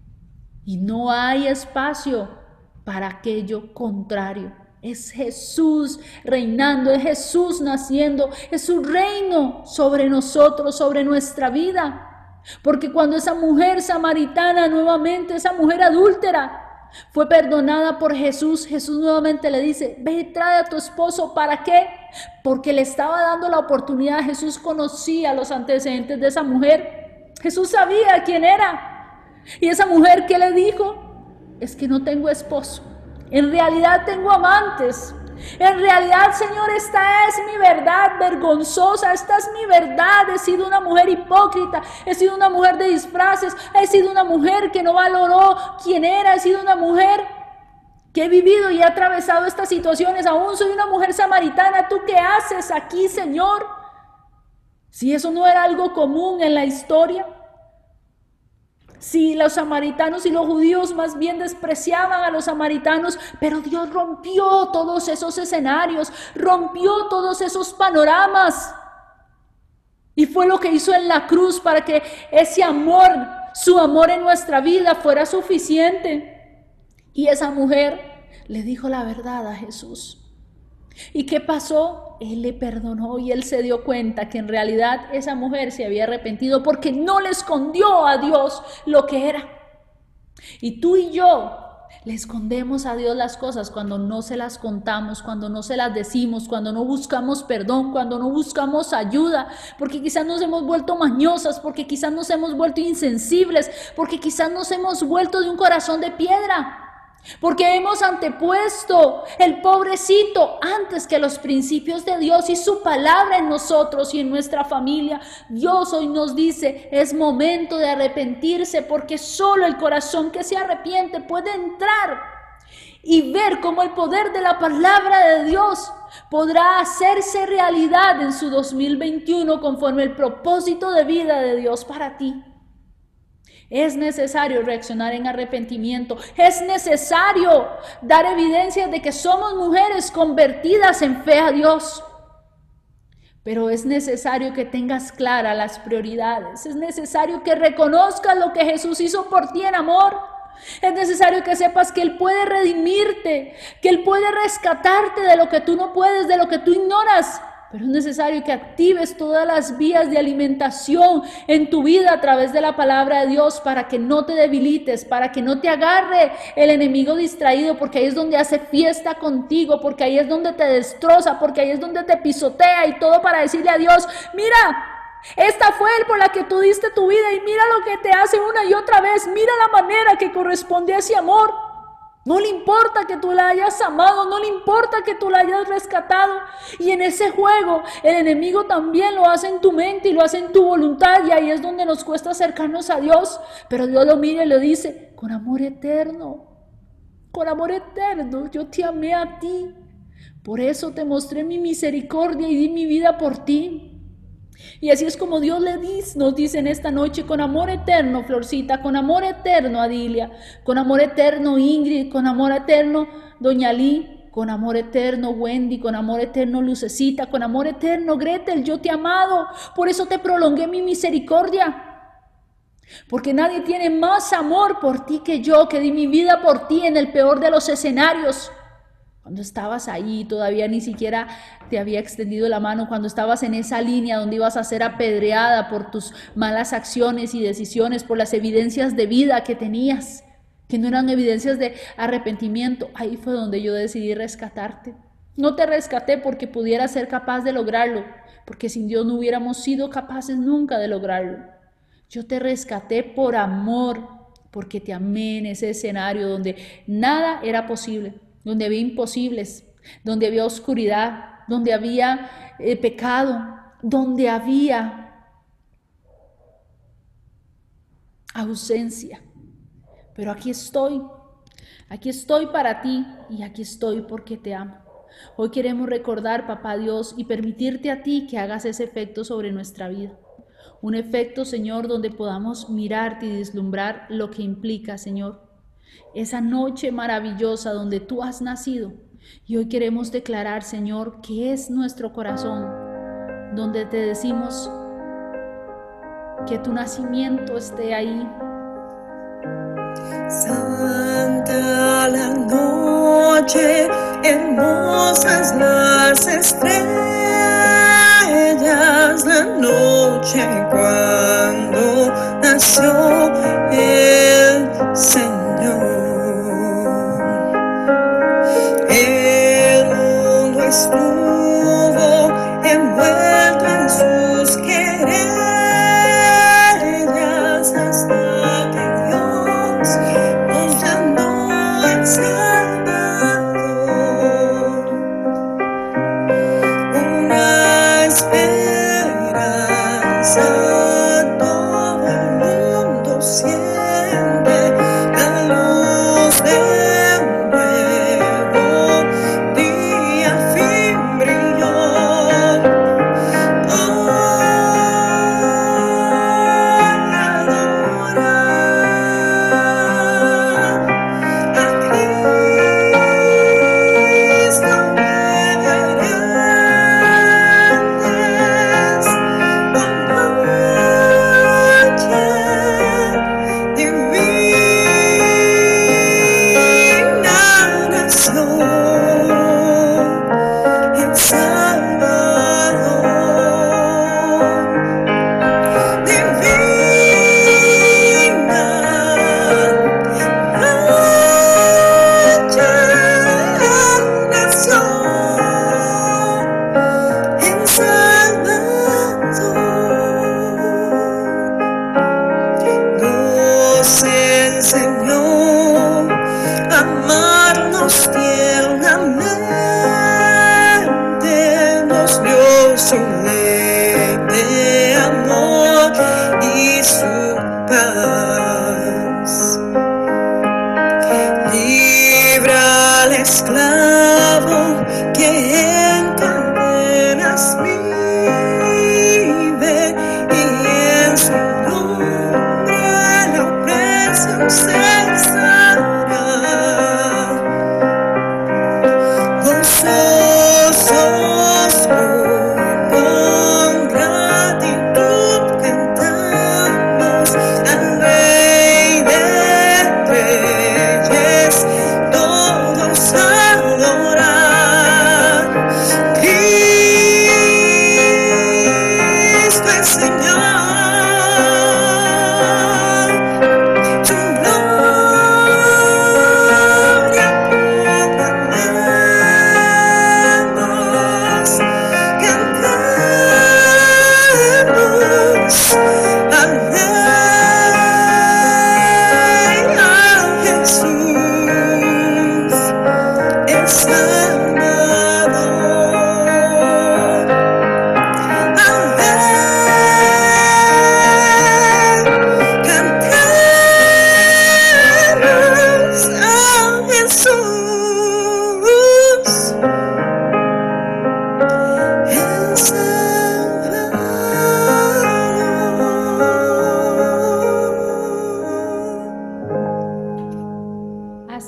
Speaker 1: y no hay espacio para aquello contrario. Es Jesús reinando, es Jesús naciendo, es su reino sobre nosotros, sobre nuestra vida. Porque cuando esa mujer samaritana nuevamente, esa mujer adúltera, fue perdonada por Jesús, Jesús nuevamente le dice, ve y trae a tu esposo. ¿Para qué? Porque le estaba dando la oportunidad. Jesús conocía los antecedentes de esa mujer. Jesús sabía quién era. Y esa mujer, ¿qué le dijo? Es que no tengo esposo. En realidad tengo amantes. En realidad, Señor, esta es mi verdad vergonzosa. Esta es mi verdad. He sido una mujer hipócrita. He sido una mujer de disfraces. He sido una mujer que no valoró quién era. He sido una mujer que he vivido y he atravesado estas situaciones. Aún soy una mujer samaritana. ¿Tú qué haces aquí, Señor? Si eso no era algo común en la historia. Si los samaritanos y los judíos más bien despreciaban a los samaritanos, pero Dios rompió todos esos escenarios, rompió todos esos panoramas. Y fue lo que hizo en la cruz para que ese amor, su amor en nuestra vida fuera suficiente. Y esa mujer le dijo la verdad a Jesús. ¿Y qué pasó? Él le perdonó y él se dio cuenta que en realidad esa mujer se había arrepentido porque no le escondió a Dios lo que era. Y tú y yo le escondemos a Dios las cosas cuando no se las contamos, cuando no se las decimos, cuando no buscamos perdón, cuando no buscamos ayuda, porque quizás nos hemos vuelto mañosas, porque quizás nos hemos vuelto insensibles, porque quizás nos hemos vuelto de un corazón de piedra. Porque hemos antepuesto el pobrecito antes que los principios de Dios y su palabra en nosotros y en nuestra familia. Dios hoy nos dice, es momento de arrepentirse, porque solo el corazón que se arrepiente puede entrar y ver cómo el poder de la palabra de Dios podrá hacerse realidad en su dos mil veintiuno conforme el propósito de vida de Dios para ti. Es necesario reaccionar en arrepentimiento. Es necesario dar evidencias de que somos mujeres convertidas en fe a Dios. Pero es necesario que tengas claras las prioridades. Es necesario que reconozcas lo que Jesús hizo por ti en amor. Es necesario que sepas que Él puede redimirte, que Él puede rescatarte de lo que tú no puedes, de lo que tú ignoras. Pero es necesario que actives todas las vías de alimentación en tu vida a través de la palabra de Dios para que no te debilites, para que no te agarre el enemigo distraído, porque ahí es donde hace fiesta contigo, porque ahí es donde te destroza, porque ahí es donde te pisotea y todo para decirle a Dios, mira, esta fue Él por la que tú diste tu vida y mira lo que te hace una y otra vez, mira la manera que corresponde a ese amor. No le importa que tú la hayas amado, no le importa que tú la hayas rescatado. Y en ese juego el enemigo también lo hace en tu mente y lo hace en tu voluntad. Y ahí es donde nos cuesta acercarnos a Dios. Pero Dios lo mira y le dice, con amor eterno, con amor eterno, yo te amé a ti. Por eso te mostré mi misericordia y di mi vida por ti. Y así es como Dios le dice, nos dice en esta noche, con amor eterno, Florcita, con amor eterno, Adilia, con amor eterno, Ingrid, con amor eterno, Doña Lee, con amor eterno, Wendy, con amor eterno, Lucecita, con amor eterno, Gretel, yo te he amado, por eso te prolongué mi misericordia. Porque nadie tiene más amor por ti que yo, que di mi vida por ti en el peor de los escenarios. Cuando estabas ahí, todavía ni siquiera te había extendido la mano, cuando estabas en esa línea donde ibas a ser apedreada por tus malas acciones y decisiones, por las evidencias de vida que tenías, que no eran evidencias de arrepentimiento, ahí fue donde yo decidí rescatarte. No te rescaté porque pudiera ser capaz de lograrlo, porque sin Dios no hubiéramos sido capaces nunca de lograrlo. Yo te rescaté por amor, porque te amé en ese escenario donde nada era posible, donde había imposibles, donde había oscuridad, donde había eh, pecado, donde había ausencia. Pero aquí estoy, aquí estoy para ti y aquí estoy porque te amo. Hoy queremos recordar, Papá Dios, y permitirte a ti que hagas ese efecto sobre nuestra vida. Un efecto, Señor, donde podamos mirarte y vislumbrar lo que implica, Señor, esa noche maravillosa donde tú has nacido. Y hoy queremos declarar, Señor, que es nuestro corazón donde te decimos que tu nacimiento esté ahí.
Speaker 2: Santa la noche, hermosas las estrellas, la noche cuando nació el Señor. El mundo estuvo envuelto en sus querellas hasta que Dios nos llamó el Salvador. Una esperanza todo el mundo siente, la luz de un nuevo día al fin brilló. Hoy adorar a Cristo reverendes, con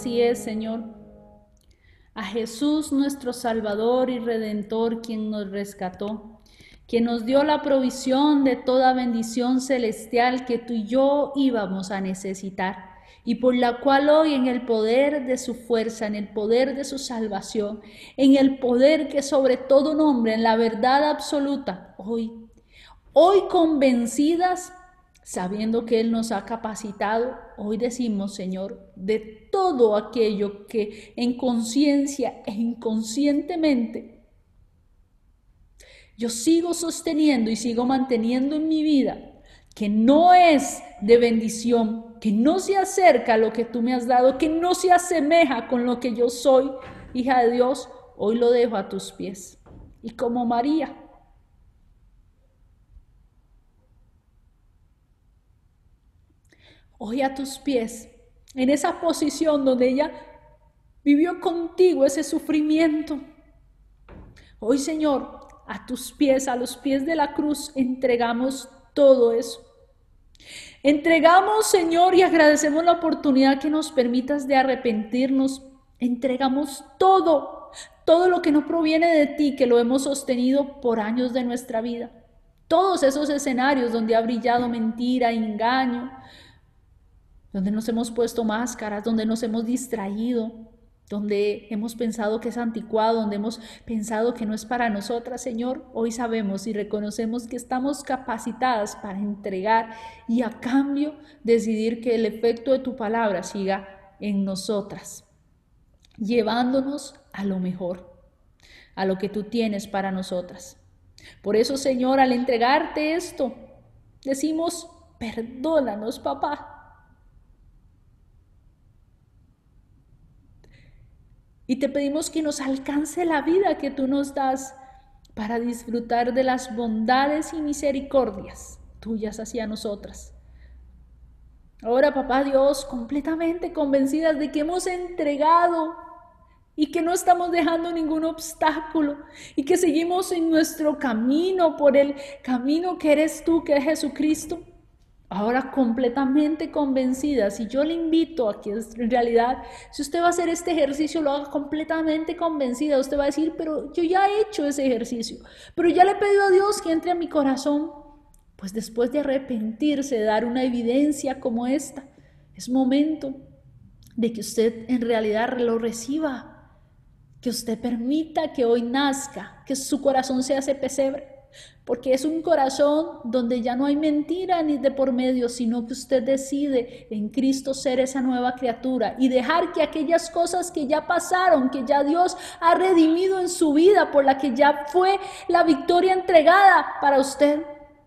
Speaker 1: Así es, Señor. A Jesús, nuestro Salvador y Redentor, quien nos rescató, quien nos dio la provisión de toda bendición celestial que tú y yo íbamos a necesitar, y por la cual hoy, en el poder de su fuerza, en el poder de su salvación, en el poder que sobre todo nombre, en la verdad absoluta, hoy, hoy convencidas, sabiendo que Él nos ha capacitado, hoy decimos, Señor, de todo aquello que en conciencia e inconscientemente yo sigo sosteniendo y sigo manteniendo en mi vida, que no es de bendición, que no se acerca a lo que tú me has dado, que no se asemeja con lo que yo soy, hija de Dios, hoy lo dejo a tus pies. Y como María, hoy a tus pies, en esa posición donde ella vivió contigo ese sufrimiento, hoy, Señor, a tus pies, a los pies de la cruz, entregamos todo eso. Entregamos, Señor, y agradecemos la oportunidad que nos permitas de arrepentirnos. Entregamos todo, todo lo que no proviene de ti, que lo hemos sostenido por años de nuestra vida. Todos esos escenarios donde ha brillado mentira, engaño, donde nos hemos puesto máscaras, donde nos hemos distraído, donde hemos pensado que es anticuado, donde hemos pensado que no es para nosotras, Señor, hoy sabemos y reconocemos que estamos capacitadas para entregar y a cambio decidir que el efecto de tu palabra siga en nosotras, llevándonos a lo mejor, a lo que tú tienes para nosotras. Por eso, Señor, al entregarte esto, decimos, perdónanos, papá. Y te pedimos que nos alcance la vida que tú nos das para disfrutar de las bondades y misericordias tuyas hacia nosotras. Ahora, papá Dios, completamente convencidas de que hemos entregado y que no estamos dejando ningún obstáculo y que seguimos en nuestro camino, por el camino que eres tú, que es Jesucristo. Ahora completamente convencidas, y yo le invito a que en realidad, si usted va a hacer este ejercicio, lo haga completamente convencida. Usted va a decir, pero yo ya he hecho ese ejercicio, pero ya le he pedido a Dios que entre a mi corazón. Pues después de arrepentirse, de dar una evidencia como esta, es momento de que usted en realidad lo reciba, que usted permita que hoy nazca, que su corazón se hace pesebre. Porque es un corazón donde ya no hay mentira ni de por medio, sino que usted decide en Cristo ser esa nueva criatura y dejar que aquellas cosas que ya pasaron, que ya Dios ha redimido en su vida, por la que ya fue la victoria entregada para usted,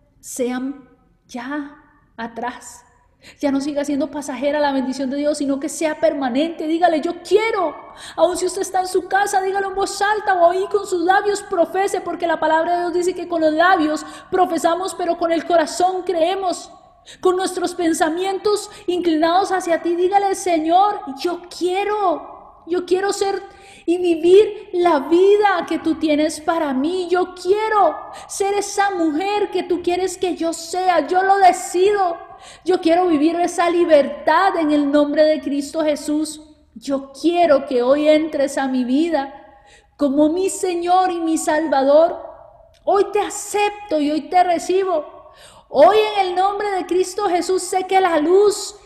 Speaker 1: sean ya atrás. Ya no siga siendo pasajera la bendición de Dios, sino que sea permanente. Dígale, yo quiero. Aun si usted está en su casa, dígalo en voz alta o ahí con sus labios profese, porque la palabra de Dios dice que con los labios profesamos, pero con el corazón creemos. Con nuestros pensamientos inclinados hacia ti, dígale, Señor, yo quiero. Yo quiero ser y vivir la vida que tú tienes para mí. Yo quiero ser esa mujer que tú quieres que yo sea. Yo lo decido. Yo quiero vivir esa libertad en el nombre de Cristo Jesús. Yo quiero que hoy entres a mi vida como mi Señor y mi Salvador. Hoy te acepto y hoy te recibo. Hoy en el nombre de Cristo Jesús sé que la luz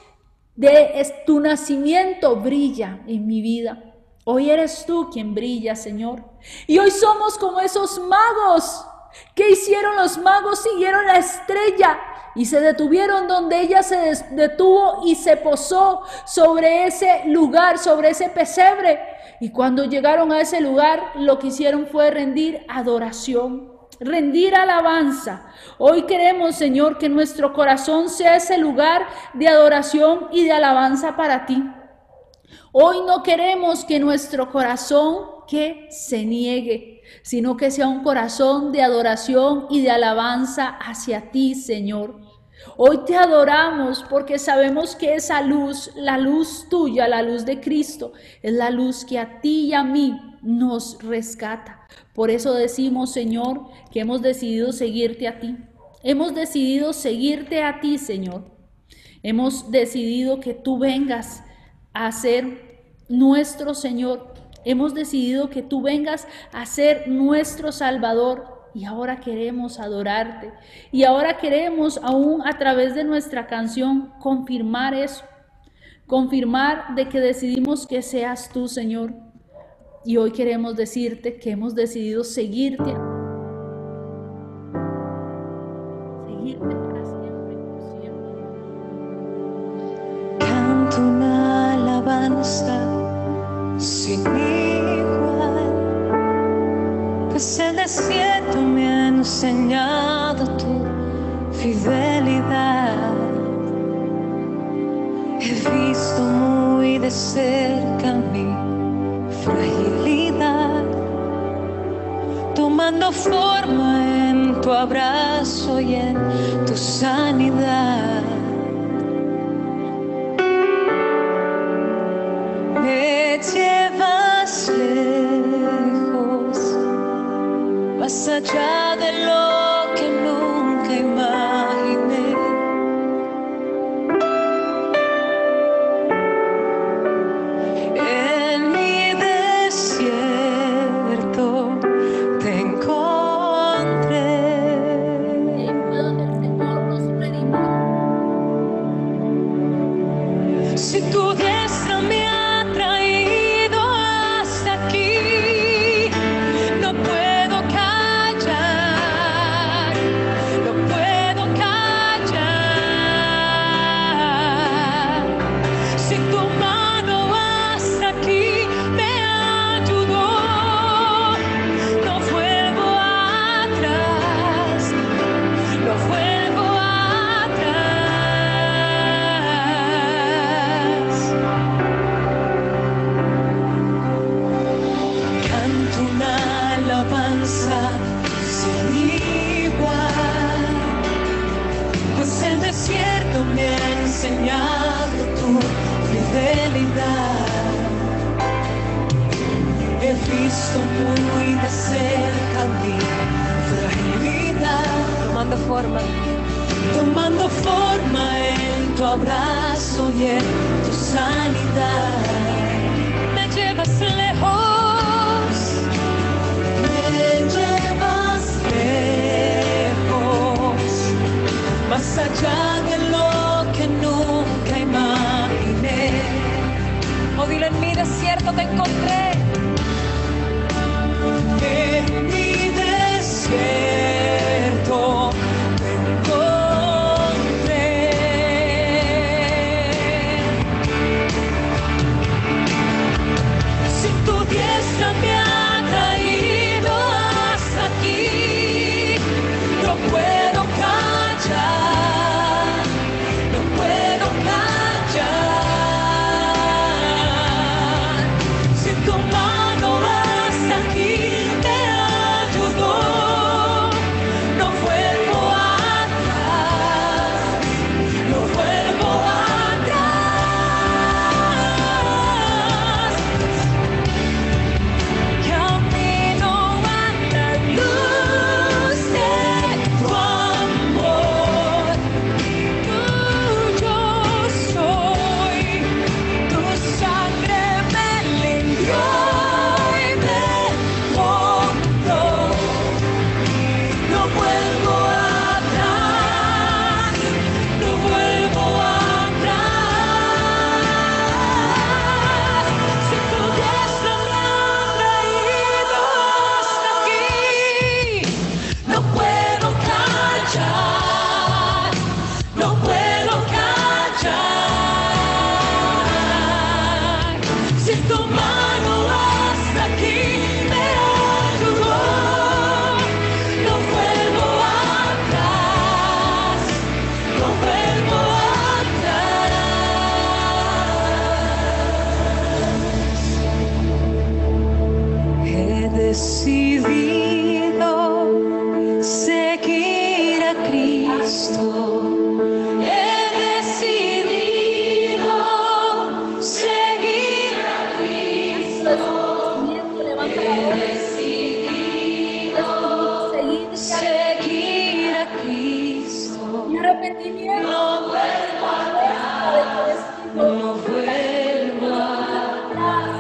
Speaker 1: de tu nacimiento brilla en mi vida. Hoy eres tú quien brilla, Señor. Y hoy somos como esos magos. ¿Qué hicieron los magos? Siguieron la estrella y se detuvieron donde ella se detuvo y se posó sobre ese lugar, sobre ese pesebre. Y cuando llegaron a ese lugar, lo que hicieron fue rendir adoración, rendir alabanza. Hoy queremos, Señor, que nuestro corazón sea ese lugar de adoración y de alabanza para ti. Hoy no queremos que nuestro corazón que se niegue, sino que sea un corazón de adoración y de alabanza hacia ti, Señor. Hoy te adoramos porque sabemos que esa luz, la luz tuya, la luz de Cristo, es la luz que a ti y a mí nos rescata. Por eso decimos, Señor, que hemos decidido seguirte a ti. Hemos decidido seguirte a ti, Señor. Hemos decidido que tú vengas a ser nuestro Señor. Hemos decidido que tú vengas a ser nuestro Salvador. Y ahora queremos adorarte. Y ahora queremos, aún a través de nuestra canción, confirmar eso. Confirmar de que decidimos que seas tú, Señor. Y hoy queremos decirte que hemos decidido seguirte. Seguirte para siempre y por siempre.
Speaker 3: Canto una alabanza sin igual, pues el desierto me ha enseñado tu fidelidad. He visto muy de cerca mi fragilidad, tomando forma en tu abrazo y en tu sanidad. Me llevas lejos, más allá de lo que nunca imaginé. En mi desierto te encontré.
Speaker 1: En medio del Señor nos redimió.
Speaker 3: Si tu diestra me ha traído hasta aquí, no puedo callar, no puedo callar. Si tu mano hasta aquí me ayudó, no vuelvo atrás, no vuelvo atrás. Canto una alabanza sin igual, pues el desierto me ha enseñado tu fidelidad. He visto muy de cerca mi fragilidad, tomando forma, tomando forma en tu abrazo y en tu sanidad. Me llevas lejos, me llevas lejos, más allá de lo que nunca imaginé. Oh, dile, en mi desierto te encontré. En mi desierto te encontré. Si tu diestra me ha traído hasta aquí, no puedo callar, no puedo callar. Si tu mano hasta aquí me ayudó,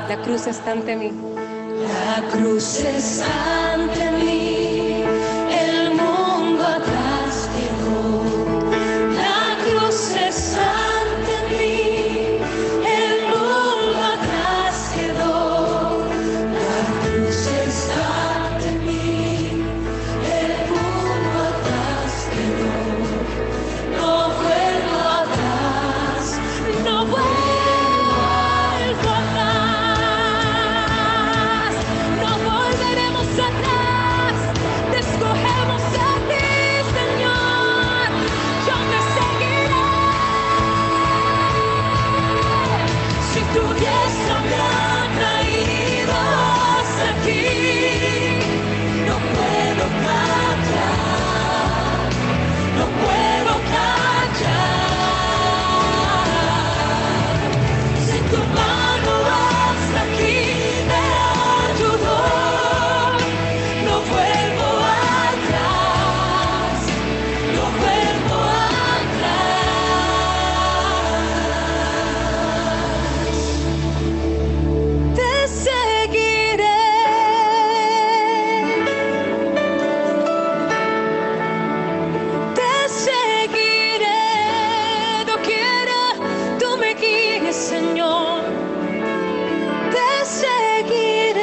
Speaker 3: La cruz está ante mí. La cruz está ante mí, el mundo atrás quedó. La cruz está ante mí, el mundo atrás quedó. La cruz está ante mí, el mundo atrás quedó. No vuelvo atrás, no vuelvo atrás. No volveremos atrás, te escogemos a ti, Señor. Yo te seguiré. Si tu diestra me ha traído hasta aquí, no puedo callar, no puedo callar. Si tu mano hasta aquí me ayudó, no vuelvo atrás, no vuelvo atrás. Te seguiré. Te seguiré, doquiera tú me guíes, Señor. Te seguiré.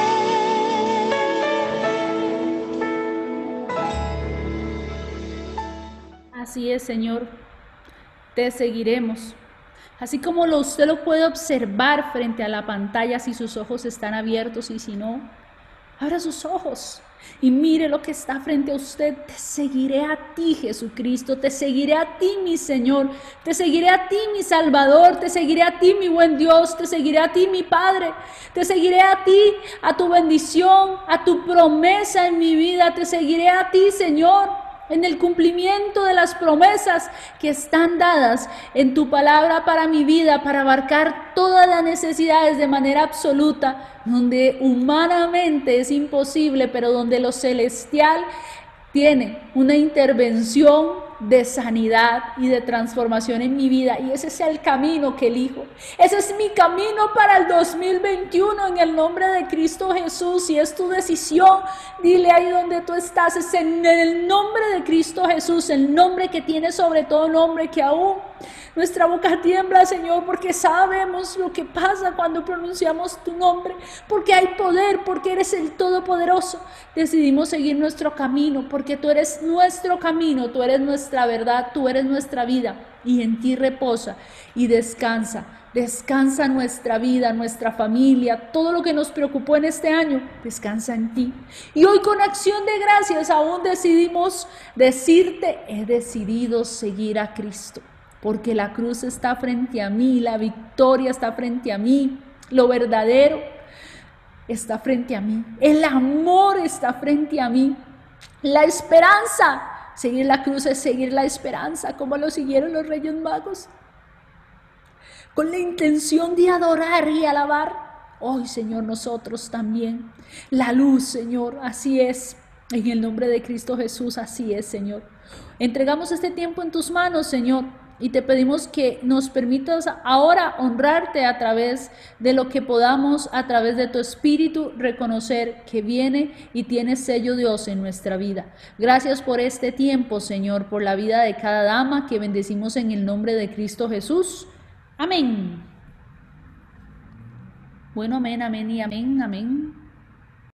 Speaker 1: Así es, Señor, te seguiremos. Así como lo, usted lo puede observar frente a la pantalla si sus ojos están abiertos y si no, abra sus ojos y mire lo que está frente a usted. Te seguiré a ti, Jesucristo, te seguiré a ti, mi Señor, te seguiré a ti, mi Salvador, te seguiré a ti, mi buen Dios, te seguiré a ti, mi Padre, te seguiré a ti, a tu bendición, a tu promesa en mi vida, te seguiré a ti, Señor, en el cumplimiento de las promesas que están dadas en tu palabra para mi vida, para abarcar todas las necesidades de manera absoluta, donde humanamente es imposible, pero donde lo celestial tiene una intervención de sanidad y de transformación en mi vida, y ese es el camino que elijo. Ese es mi camino para el dos mil veintiuno en el nombre de Cristo Jesús. Si es tu decisión, dile ahí donde tú estás, es en el nombre de Cristo Jesús, el nombre que tiene sobre todo nombre, que aún nuestra boca tiembla, Señor, porque sabemos lo que pasa cuando pronunciamos tu nombre, porque hay poder, porque eres el Todopoderoso. Decidimos seguir nuestro camino, porque tú eres nuestro camino, tú eres nuestra verdad, tú eres nuestra vida, y en ti reposa y descansa. Descansa nuestra vida, nuestra familia, todo lo que nos preocupó en este año, descansa en ti. Y hoy con acción de gracias aún decidimos decirte, he decidido seguir a Cristo. Porque la cruz está frente a mí, la victoria está frente a mí, lo verdadero está frente a mí, el amor está frente a mí, la esperanza. Seguir la cruz es seguir la esperanza, como lo siguieron los Reyes Magos, con la intención de adorar y alabar. Hoy, Señor, nosotros también, la luz, Señor, así es, en el nombre de Cristo Jesús, así es, Señor. Entregamos este tiempo en tus manos, Señor, y te pedimos que nos permitas ahora honrarte a través de lo que podamos, a través de tu Espíritu, reconocer que viene y tiene sello Dios en nuestra vida. Gracias por este tiempo, Señor, por la vida de cada dama que bendecimos en el nombre de Cristo Jesús. Amén. Bueno, amén, amén y amén, amén.